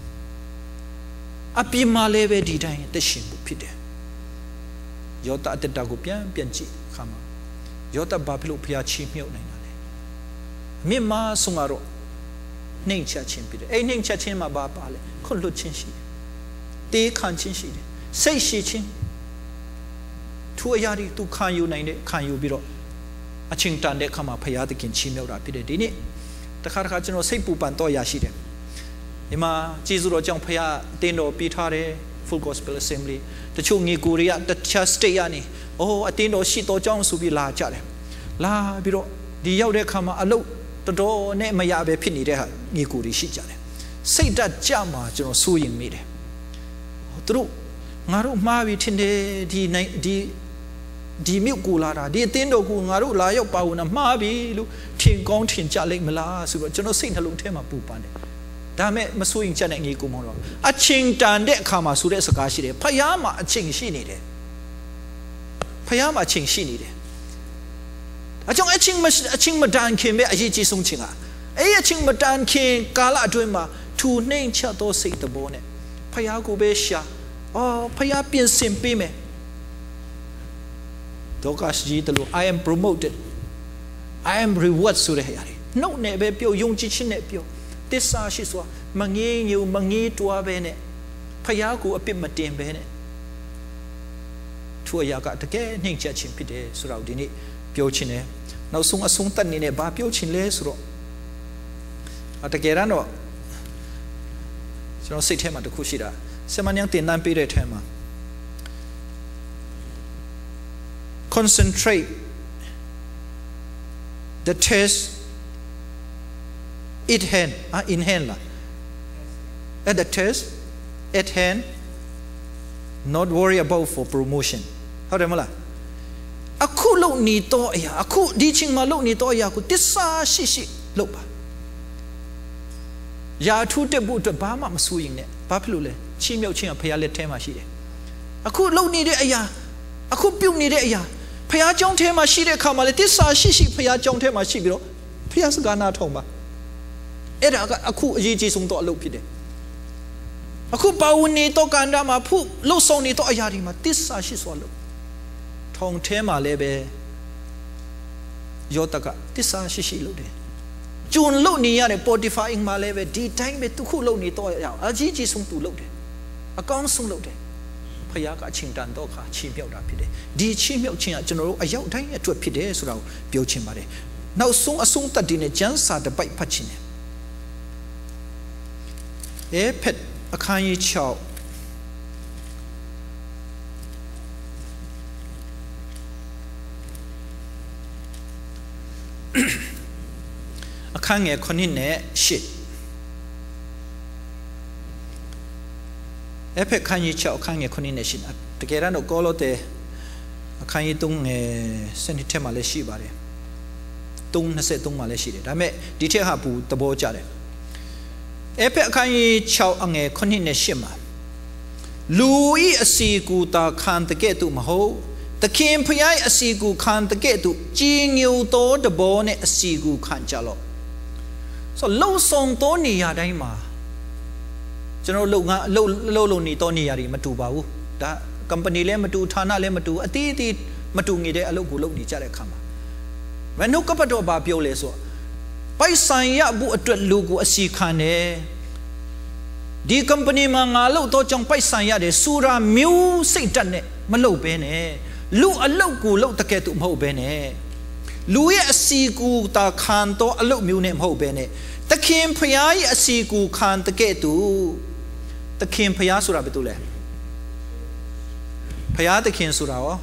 အပြင်းမလေးပဲဒီတိုင်းတက်ရှင်ဖို့ဖြစ်တယ်ယောသအတ္တကိုပြန်ပြန်ကြည့်ခါမှာယောသဘာဖြစ်လို့ဖျားချီးမြှောက်နိုင်တာလဲမြင့်မားဆုံးကတော့နှိမ်ချခြင်းဖြစ်တယ်အဲ့နှိမ်ချခြင်းမှာဘာပါလဲခွတ်လွတ်ခြင်းရှိတယ်တေးခံခြင်းရှိတယ်စိတ်ရှိခြင်းသူအရာတွေသူခံယူနိုင်တဲ့ခံယူပြီးတော့အချင်းတန်တဲ့ခါမှာဖျားသခင်ချီးမြှောက်တာဖြစ်တယ်ဒီနေ့တခါတခါကျွန်တော်စိတ်ပူပန်တော့ရရှိတယ်ဒီမှာကျေးဇူးတော်ကြောင့်ဖခင်တင်းတော်ပေးထားတယ် Full Gospel Assembly တချို့ငေကိုတွေကတခြား state ရနေအိုးအတင်းတော်ရှိတော်ကြောင့်ဆိုပြီးလာကြတယ်လာပြီးတော့ဒီရောက်တဲ့အခါမှာအလုပ်တော်တော်နဲ့မရပဲဖြစ်နေတဲ့ဟာငေကိုတွေရှိကြတယ်စိတ်ဓာတ်ကြမှာကျွန်တော်စိုးရင်မိတယ်သူတို့ငါတို့မှားပြီးထင်တယ်ဒီနိုင်ဒီဒီမြုပ်ကိုလာတာဒီအတင်းတော်ကိုငါတို့လာရောက်ပါဝင်တာမှားပြီလို့ထင်ကောင်းထင်ကြလိမ့်မလားဆိုတော့ကျွန်တော်စိတ်နှလုံးထဲမှာပူပန်တယ်ဒါမဲ့မစိုးရင်ချက်နဲ့ငေကိုမောင်းတော့အချင်းတန်တဲ့အခါမှာဆိုတဲ့စကားရှိတယ်ဖယားမှာအချင်းရှိနေတယ်ဖယားမှာအချင်းရှိနေတယ်အကြောင်းအချင်းမအချင်းမတန်ခင်ပဲအရေးကြီးဆုံးချင်းကအဲ့အချင်းမတန်ခင်ကာလအတွင်းမှာထူနှိမ့်ချက်သောစိတ်တဘောနဲ့ဖယားကိုပဲရှာအော်ဖယားပြင်ဆင်ပေးမယ်ဒေါကစကြီးတလို့ I am promoted I am rewarded ဆိုတဲ့ဟာတွေနှုတ်နဲ့ပဲပြောယုံကြည်ခြင်းနဲ့ပြောတစ္ဆာရှိစွာမငေးညူမငေးတွားပဲနဲ့ဖယားကိုအပြစ်မတင်ပဲနဲ့သူအရာကတကယ်နှိမ့်ချက်ခြင်းဖြစ်တယ်ဆိုတော့ဒီနေ့ပြောချင်တယ်နောက်ဆုံးအဆုံးသတ်နေနဲ့ဘာပြောချင်လဲဆိုတော့အတကယ်တော့ကျွန်တော်စိတ်ထဲမှာတခုရှိတာဆမညံတင်တန်းပေးတဲ့ထဲမှာ concentrate the test it hand ah in hand la at the test at hand not worry about for promotion ဟုတ်တယ်မလားအခုလုံနေတော့အရာအခုဒီချိန်မှာလုံနေတော့အရာကိုတစ္ဆာရှိရှိလုပ်ပါရာထူးတက်ဖို့အတွက်ဘာမှမစိုးရင်နဲ့ဘာဖြစ်လို့လဲချီးမြှောက်ခြင်းကဖခင်လက်ထဲမှာရှိတယ်အခုလုံနေတဲ့အရာအခုပြုတ်နေတဲ့အရာဖခင်ကြောင့်ထဲမှာရှိတဲ့အခါမှာလေတစ္ဆာရှိရှိဖခင်ကြောင့်ထဲမှာရှိပြီးတော့ဖခင်စကားနာထောင်ပါအဲ့ဒါကအခုအရေးကြီးဆုံးတော့အလုပ်ဖြစ်တယ်အခုပါဝင်နေတော့ကန်တာမှာဖုလှုပ်ဆောင်နေတော့အရာတွေမှာတစ္ဆာရှိစွာလို့ထောင်ထဲမှာလည်းပဲယောသကတစ္ဆာရှိရှိလုပ်တယ်ကျွန်းလုပ်နေရတဲ့ Spotify မှာလည်းပဲဒီတိုင်းပဲသူခုလုပ်နေတော့ရအောင်အကြီးကြီးဆုံးသူလုပ်တယ်အကောင်းဆုံးလုပ်တယ်ဖခင်ကအချိန်တန်တော့ခါချီးမြှောက်တာဖြစ်တယ်ဒီချီးမြှောက်ခြင်းကကျွန်တော်တို့အရောက်တိုင်းအတွက်ဖြစ်တယ်ဆိုတာကိုပြောချင်ပါတယ်နောက်ဆုံးအဆုံးသတ်ဒီနဲ့ကျမ်းစာတစ်ပိုက်ဖတ်ခြင်းတယ်အဲဖက်အခန်းကြီး၆အခန်းငယ်ခုနှစ်နဲ့ရှစ်အဖက်ခန်းကြီး၆အခန်းငယ်ခုနှစ်နဲ့ရှစ်တကယ်တော့ကောလောသဲအခန်းကြီး၃ငယ်စနစ်ထဲမှာလည်းရှိပါတယ်၃၂၃မှာလည်းရှိတယ်ဒါပေမဲ့ဒီထက်ဟာပူသဘောကျတယ်အဖက်အခန်းကြီး၆အငယ်ခုနှစ်နဲ့ရှစ်မှာလူဤအစီကူတာခံတကဲ့သို့မဟုတ်တခင်ဖျားအစီကူခံတကဲ့သို့ကြီးညိုသောတဘောနဲ့အစီကူခံကြလော့ဆိုလုံဆောင်သောနေရာတိုင်းမှာကျွန်တော်လုံငါလုံလုံလုံနေသောနေရာတွေမတူပါဘူးဒါ company လည်းမတူဌာနလည်းမတူအတီးအတီးမတူငေတဲ့အလုပ်ကိုလုပ်နေကြတဲ့အခါမှာမနှုတ်ကပတ်တော်ဘာပြောလဲဆိုပိုက်ဆိုင်ရဖို့အတွက်လူကိုအစီခံတယ်ဒီ company မှာငါလုပ်တော့ကြောင့်ပိုက်ဆိုင်ရတယ်စူရာမျိုးစိတ်တက်နဲ့မလုပ်ဘဲနဲ့လူအလုပ်ကိုလုပ်တကယ်သူမဟုတ်ဘဲနဲ့လူရဲ့အစီကူတာခံတော့အလုပ်မျိုးနဲ့မဟုတ်ဘဲနဲ့တခင်ဖျားရဲ့အစီကူခံတကယ်သူတခင်ဖျားဆိုတာဘယ်သူလဲဖျားတခင်ဆိုတာရော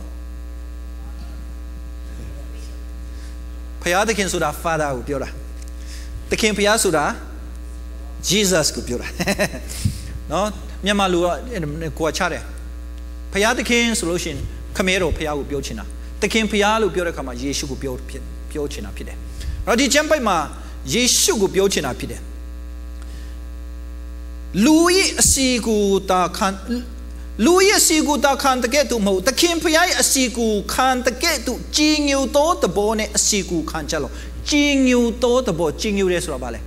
ဖျားတခင်ဆိုတာ Father ကိုပြောတာတခင်ဖျားဆိုတာ Jesus ကိုပြောတာနော်မြန်မာလူကကိုယ်ချတယ်ဖျားတခင်ဆိုလို့ရှိရင်ခမဲတော်ဖျားကိုပြောချင်တာတခင်ဖျားလို့ပြောတဲ့အခါမှာယေရှုကိုပြောဖြစ်ပြောချင်တာဖြစ်တယ်အဲ့တော့ဒီကျမ်းပိုက်မှာယေရှုကိုပြောချင်တာဖြစ်တယ်လူရဲ့အစီကူတာခံလူရဲ့အစီကူတာခံတကဲ့သို့မဟုတ်တခင်ဖျားရဲ့အစီကူခံတကဲ့သို့ကြီးညိုသောတဘောနဲ့အစီကူခံကြလို့ကြီးညိုသောတဘောကြီးညိုတယ်ဆိုတာဘာလဲ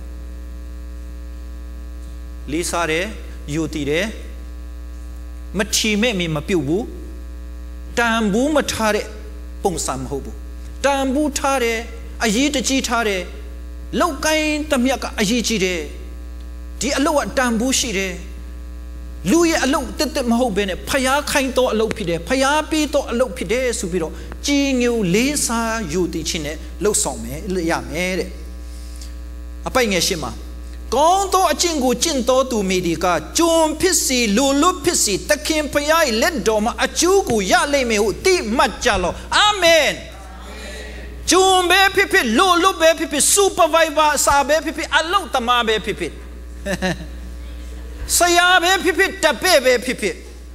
လေးစားတယ်ယူတည်တယ်မထီမဲ့မမပြုတ်ဘူးတန်ဘူးမထားတဲ့ပုံစံမဟုတ်ဘူးတန်ဘူးထားတယ်အရေးတကြီးထားတယ်လောက်ကိုင်းတမြတ်ကအရေးကြီးတယ်ဒီအလုပ်ကတန်ဘူးရှိတယ်လူရဲ့အလုပ်တက်တက်မဟုတ်ဘဲနဲ့ဖျားခိုင်းတော့အလုပ်ဖြစ်တယ်ဖျားပေးတော့အလုပ်ဖြစ်တယ်ဆိုပြီးတော့ကြီးညိုလေးစားယူတည်ခြင်းနဲ့လှုပ်ဆောင်မယ်ရမယ်တဲ့အပိုင်ငယ်ရှင်းမှာကောင်းသောအကျင့်ကိုကျင့်တော်သူမိဒီကကျွန်းဖြစ်စီလူလွတ်ဖြစ်စီတခင်ဖျားရဲ့လက်တော်မှာအကျိုးကိုရလိမ့်မယ်ဟုတိမှတ်ကြလောအာမင်ကျွန်းပဲဖြစ်ဖြစ်လူလွတ်ပဲဖြစ်ဖြစ် supervisor စာပဲဖြစ်ဖြစ်အလုပ်သမားပဲဖြစ်ဖြစ်ဆရာပဲဖြစ်ဖြစ်တပည့်ပဲဖြစ်ဖြစ်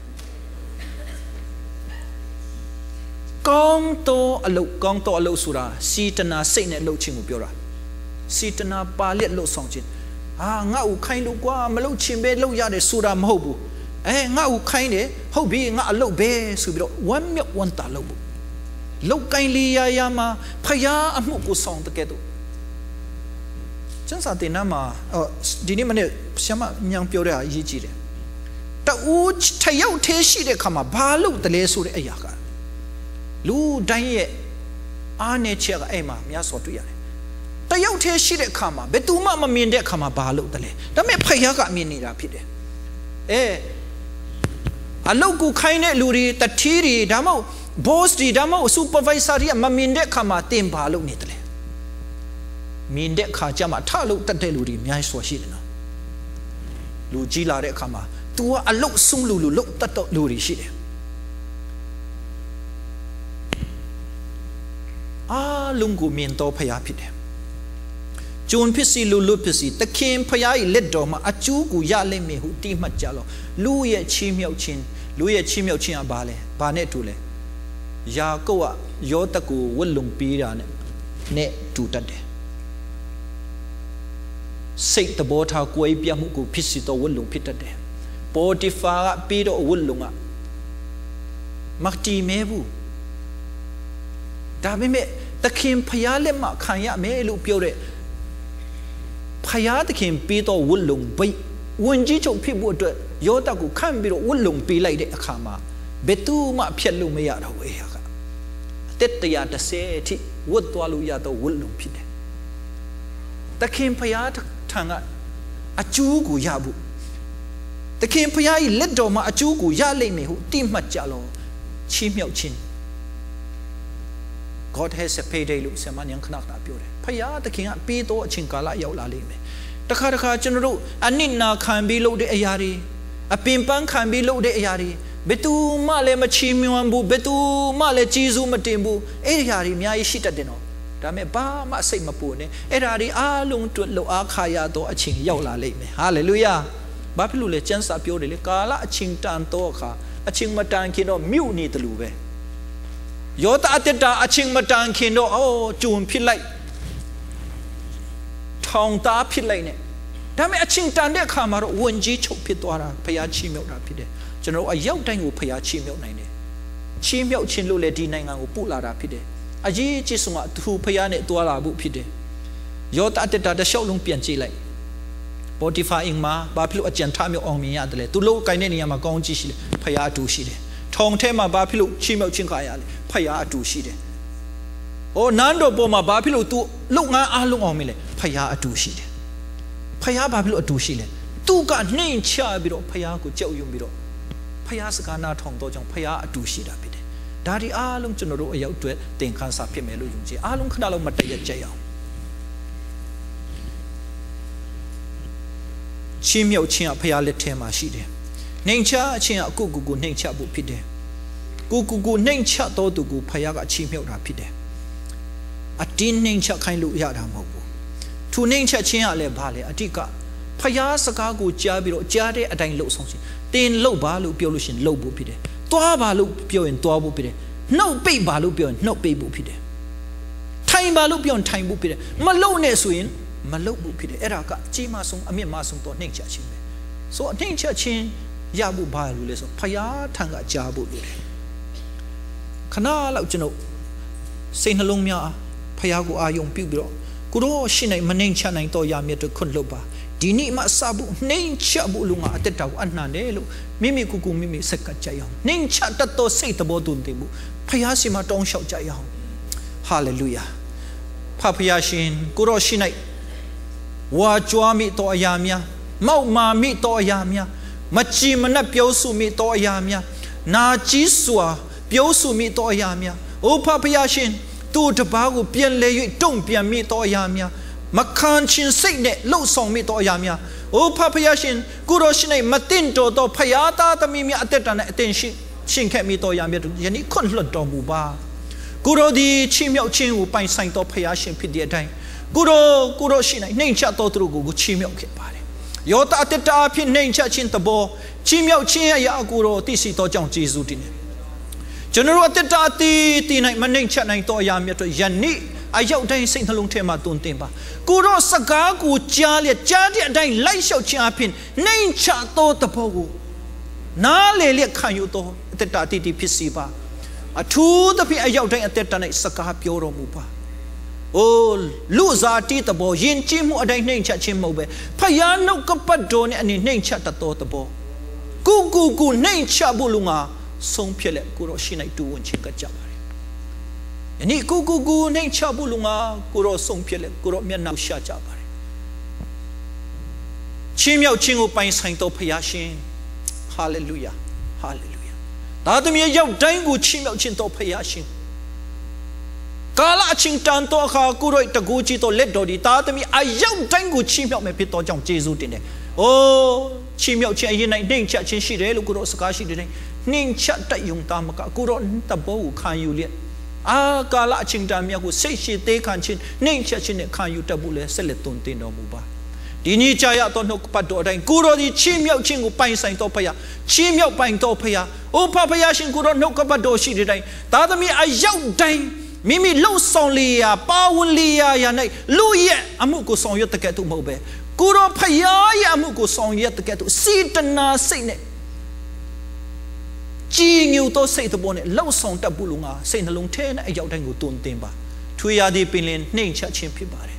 ကောင်းသောအလုပ်ကောင်းသောအလုပ်ဆိုတာစီတနာစိတ်နဲ့လုပ်ခြင်းကိုပြောတာစီတနာပါလက်လုပ်ဆောင်ခြင်းအာငါ့ကိုခိုင်းလို့ကွာမလုပ်ချင်ပဲလုပ်ရတယ်ဆိုတာမဟုတ်ဘူးအဲငါ့ကိုခိုင်းတယ်ဟုတ်ပြီငါအလုပ်ပဲဆိုပြီးတော့ဝမ်းမြောက်ဝမ်းသာလုပ်ဖို့လုပ်ကိုင်းလီယာယာမှာဖယားအမှုကိုဆောင်တကယ်တော့ကျန်းစာတင်နာမှာဒီနေ့မနေ့ဆရာမညံပြောတဲ့အရေးကြီးတယ်တူထရုပ်သေးရှိတဲ့ခါမှာဘာလို့တလဲဆိုတဲ့အရာကလူတိုင်းရဲ့အားနေချက်ကအဲ့မှာများစွာတွေ့ရတယ်တရုပ်သေးရှိတဲ့ခါမှာဘယ်သူမှမမြင်တဲ့ခါမှာဘာလို့တလဲဒါပေမဲ့ဖယားကမြင်နေတာဖြစ်တယ်အဲအလုတ်ကိုခိုင်းတဲ့လူတွေတတိတွေဒါမှမဟုတ် boss တွေဒါမှမဟုတ် supervisor တွေကမမြင်တဲ့ခါမှာတင်ဘာလို့နေတယ်မြင်တဲ့ခါကျမှထလို့တက်တဲ့လူတွေအများကြီးဆိုရှိတယ်နော်လူကြီးလာတဲ့အခါမှာ तू ကအလုတ်ဆုံးလူလူလုတ်တက်တော့လူတွေရှိတယ်အားလုံးကိုမြင်တော့ဖျားဖြစ်တယ်ကျွန်းဖြစ်စီလူလူဖြစ်စီတခင်ဖျားရဲ့လက်တော်မှာအကျိုးကိုရလိမ့်မယ်ဟုတိမှတ်ကြလောလူရဲ့ချီးမြှောက်ခြင်းလူရဲ့ချီးမြှောက်ခြင်းကဘာလဲဘာနဲ့တူလဲยาก็ว่าโยตะกูวัลลุงปีราเนี่ยเน่ดูตัดเดสิตะโบทากวยเปียมุกูพิสิโตวัลลุงพิตัดเดโปติฟาปีโดวัลลุงอะมักจีเมบูแต่ไม่เมตะเคียนพยาเล่มขายะเมลูเปียวเรพยาตะเคียนปีโตวัลลุงไปวันจีจงพิบูตัวโยตะกูขันปีโดวัลลุงปีไล่เดอะขามาเบตูมาเพียรลุไม่ยาเราเองค่ะเต็ดตยาตะเสที่วัดตัวลุยาตัววัลลุงพิเดตะเคียนพยาทางอ่ะอาจูกูยาบุตะเคียนพยาอีเล็ดดอมาอาจูกูยาเลยไม่หูตีมัดจ่าโลชิมเหยาชิน God has a payday ลุเสมันยังขนักหนาเปียวเลยพยาตะเคียนปีโตชิงกาละยาวลาเลยไหมตะขาตะขาจนรู้อันนี้นาขันบีโลเดอายารีอปิมปังขันบีโลเดอายารีเบตูมาเลมาชิมิวันบูเบตูมาเลจีซูมาเตมบูเอยารีมีอายิตเดนอแต่เมื่อบ้ามาใส่มาปูเนี่ยเอรารีอาลุงตุลโลอาขายาโตอชิงยาวลาเลยไหมฮาเลลูยาบ้าพิลุเลจันสาเปียวเลยกาละอชิงตันโตขาอชิงมาตันคิโนมิวนี่ตลูเวโยตาเตตาอชิงมาตันคิโนโอจูนพิไลทองตาพิไลเนี่ยแต่เมื่ออชิงตันเด็กขามาโรวันจีฉกพิตัวราพยาชิมเอาราพิเดจนเราอายุได้งูพยาชิมเอาไหนเนี่ยชิมเอาชินลูเลดีในงานงูปูลาราพิเดอายีจิสุงะทูพยาเนี่ยตัวราบุพิเดโยตาเตตาเดชลงเปลี่ยนจีไลปอติฟาอิงมาบาพิลุอาจารย์ท่ามีองมีอะไรตุโลกายเนี่ยนี่มากองจีสิพยาดูสิเดทองเทมาบาพิลุชิมเอาชิงขายอะไรพยาดูสิเดโอ้นั่นโดบมาบาพิลุตุลูกงาอาลุงองมีเลยพยาดูสิเดพยาบาพิลุดูสิเลยตูกันเนี่ยเชื่อบิโรพยากูเจ้ายุงบิโรพยาสกานาทองโตจังพยาดูสิดาบิเดดาริอาลุงจนรู้อายุตัวเต็งขันสับเพียงเมลุยุงจีอาลุงขนาดเรามาเตยเจียวชิมยาวเชียพยาเล็ดเทมาชีเดเน่งชาเชียกูกูกูเน่งชาบุพิเดกูกูกูเน่งชาโตตุกูพยากชิมยาวราพิเดอดีนเน่งชาใครรู้ยาดามบุทูเน่งชาเชียเลยบาเลยอดีกะพยาสกากูจ้าบิโรจ้าเดอดัยโลสงสิเต็นโลบาลุเปียวลุชินโลบุพิเดตัวบาลุเปียวเอ็นตัวบุพิเดนอเปบาลุเปียวเนอเปบุพิเดไทยบาลุเปียวไทยบุพิเดมาโลเนสุยินมาลุบุพิเดเอรากะจีมาสงอเมียมาสงตัวเน่งชาชินเบโซเน่งชาชินยาบุบาลุเลโซพยาทางกะจาบุลุเลขณะเราจนุเซนลงเมียพยากูอายงปิวบิโรกูโรชินัยมันเน่งชานัยตัวยามีตัวคนลบาดีนี่มาซาบุเน่งชาบุลุงอาเตตาอันนั้นเดลุมิมิกุกุมิมิสักกัจจายองเน่งชาตัดตัวเสตบอดุนเตบุพยาสิมาตองเฉาใจองฮาเลลูยาพระพยาชินกุโรชินัยวาจวามิโตอยามียเมามามิโตอยามียมัจจิมันเปียวสุมิโตอยามียนาจิสัวเปียวสุมิโตอยามียโอพระพยาชินตูตบากุเปลี่ยนเลยยุ่ยต้งเปลี่ยนมิโตอยามียมักขันชินสิเนลุส่งมิโตอยามียโอพระพยาชินกุโรชินัยมัตินโตโตพยาตาตมีมีอัตตาเนเตนชิชินแค่มิโตอยามียยันนี้คนหลุดตอมูบากุโรดีชิมยาวชินอุไปสังโตพยาชินพิเดียได้กุโรกุโรชินัยเน่งชาโตตรุกุกุชิมยาวเก็บไปเลยโยตาอัตตาพินเน่งชาชินตะโบชิมยาวชินยากุโรติสิโตจังจีซูติเนจนรู้อัตตาตีตีนัยมันเน่งชาในโตอยามียตัวยันนี้อายุได้สิ่งทะลุงเทมาตุนเต็มปะกูรอสกากูจ้าเลียจ้าเดียได้ไล่เฉาชิอาพินเน่งชาโตตะโพกูน่าเลียขันอยู่โตอัตตาตีตีพิสิปะอะทูตะพิอายุได้อัตตาในสกาเปียวรมุปะโอ้ลูซาตีตะโบยินจิมุอได้เน่งชาชิมโมเบพยานกกับปัดโดเนี่ยอันนี้เน่งชาตะโตตะโบกูกูกูเน่งชาบุลุงาทรงเพียรกูรอชินัยตูวันชิงกัจจาอันนี้กูกูกูเน่งชาบุลุงากูรอส่งเพียรกูรอเมียนนาชาจาบาร์ชิมยาวชิงอุปสังโตพยาชินฮาเลลูยาฮาเลลูยาตาตมียาวได้กูชิมยาวชินโตพยาชินกาลาชิงตันโตข้ากูรอตะกูจิโตเล็ดดอดีตาตมีอายาวได้กูชิมยาวไม่พิโตจังเจซูตินเดโอ้ชิมยาวชินอายินัยเน่งชาชินชิเรลูกูรอสกาชิเดเน่งชาตะยุงตามกะกูรอตะโบกูขันอยู่เลียอากาลชิงตามีกูเสชิเตขันชินเน่งชาชินเนี่ยขันอยู่ตะบุเลเสเลตุนตินดอมูบาဒီနေ့ကြာရတော့နှုတ်ကပတ်တော်အတိုင်းကိုတော်ဒီချီးမြှောက်ခြင်းကိုပိုင်ဆိုင်တော်ဖခင်ချီးမြှောက်ပိုင်တော်ဖခင်အိုဖဖခင်ရှင်ကိုတော်နှုတ်ကပတ်တော်ရှိတဲ့တိုင်းသားသမီးအရောက်တိုင်းမိမိလှုပ်ဆောင်လျာပါဝင်လျာရ၌လူရဲ့အမှုကိုဆောင်ရွက်တဲ့ကဲ့သို့မဟုတ်ပဲကိုတော်ဖခင်ရဲ့အမှုကိုဆောင်ရွက်တဲ့ကဲ့သို့စေတနာစိတ်နဲ့ကြည်ညိုသောစိတ်တော်နဲ့လှုပ်ဆောင်တတ်ဘူးလို့ငါစိတ်နှလုံးထဲနဲ့အရောက်တိုင်းကိုတွင်တင်ပါထွေရသည်ပင်လင်နှိမ့်ချခြင်းဖြစ်ပါတယ်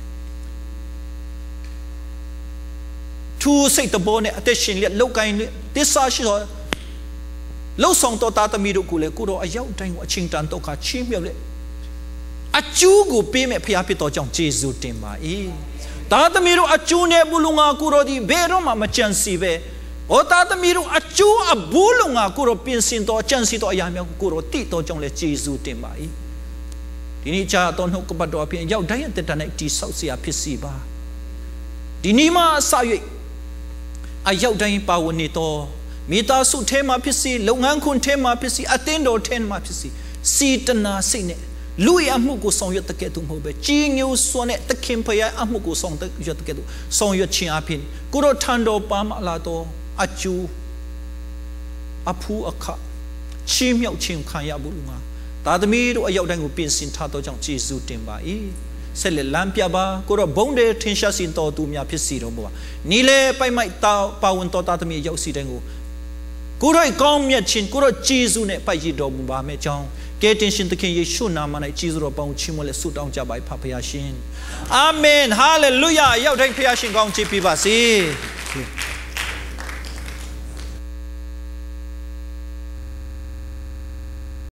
ထူစိတ်တော်နဲ့အသက်ရှင်လက်လောက်ကိုင်းတစ္ဆာရှိတော်လှုပ်ဆောင်တော်သားသမီးတို့ကိုလည်းကိုတော်အရောက်တိုင်းကိုအချင်းတန်တော့ခါချီးမြှောက်လက်အကျိုးကိုပေးမဲ့ဖခင်ဖြစ်တော်ကြောင့်ယေရှုတင်ပါ၏သားသမီးတို့အကျိုးနဲ့ဘူးလို့ငါကိုတော်ဒီဘယ်တော့မှမကြံစီပဲဩသားသမီးတို့အကျိုးအဘူးလို့ငါကိုတော်ပြင်ဆင်တော်ကြံစီတော်အရာများကိုကိုတော်တိတော်ကြောင့်လည်းယေရှုတင်ပါ၏ဒီနေ့ကြာတော်နှုတ်ကပတ်တော်အပြင်ရောက်တိုင်းအသက်တာ၌တိဆောက်เสียဖြစ်စီပါဒီနေ့မှအစ၍အရောက်တိုင်းပါဝင်နေတော်မိသားစုထဲမှာဖြစ်စီလုပ်ငန်းခွင်ထဲမှာဖြစ်စီအသင်းတော်ထဲမှာဖြစ်စီစီတနာစိတ်နဲ့လူရအမှုကိုဆောင်ရွက်တဲ့ကဲ့သို့မဟုတ်ပဲကြီးညိုစွာနဲ့တခင်ဖရာအမှုကိုဆောင်ရွက်တဲ့ကဲ့သို့ဆောင်ရွက်ခြင်းအပြင်ကိုတော်ထံတော်ပါမလာတော်အကျိုးအဖူးအခချီးမြှောက်ခြင်းခံရဘူးလို့ငါသာသမီတို့အရောက်တိုင်းကိုပြင်ဆင်ထားသောကြောင့်ယေရှုတင်ပါ၏ဆက်လက်လမ်းပြပါကိုတော့ဘုံတဲ့ထင်ရှားစင်တော်သူများဖြစ်စီတော်မူပါနီလေပိုက်မိုက်တောက်ပါဝင်တော်သားသမီးရောက်စီတိုင်းကိုကိုတော့ကောင်းမြတ်ခြင်းကိုတော့ယေရှုနဲ့ပိုက်ရတော်မူပါမယ်ကြောင်းကဲတင်ရှင်သခင်ယေရှုနာမ၌ယေရှုတော်ပေါင်းချီးမွမ်းလက်ဆုတောင်းကြပါ၏ဖဖခင်အာမင်ဟာလေလုယာရောက်တိုင်းဖခင်ကောင်းချီးပေးပါစေ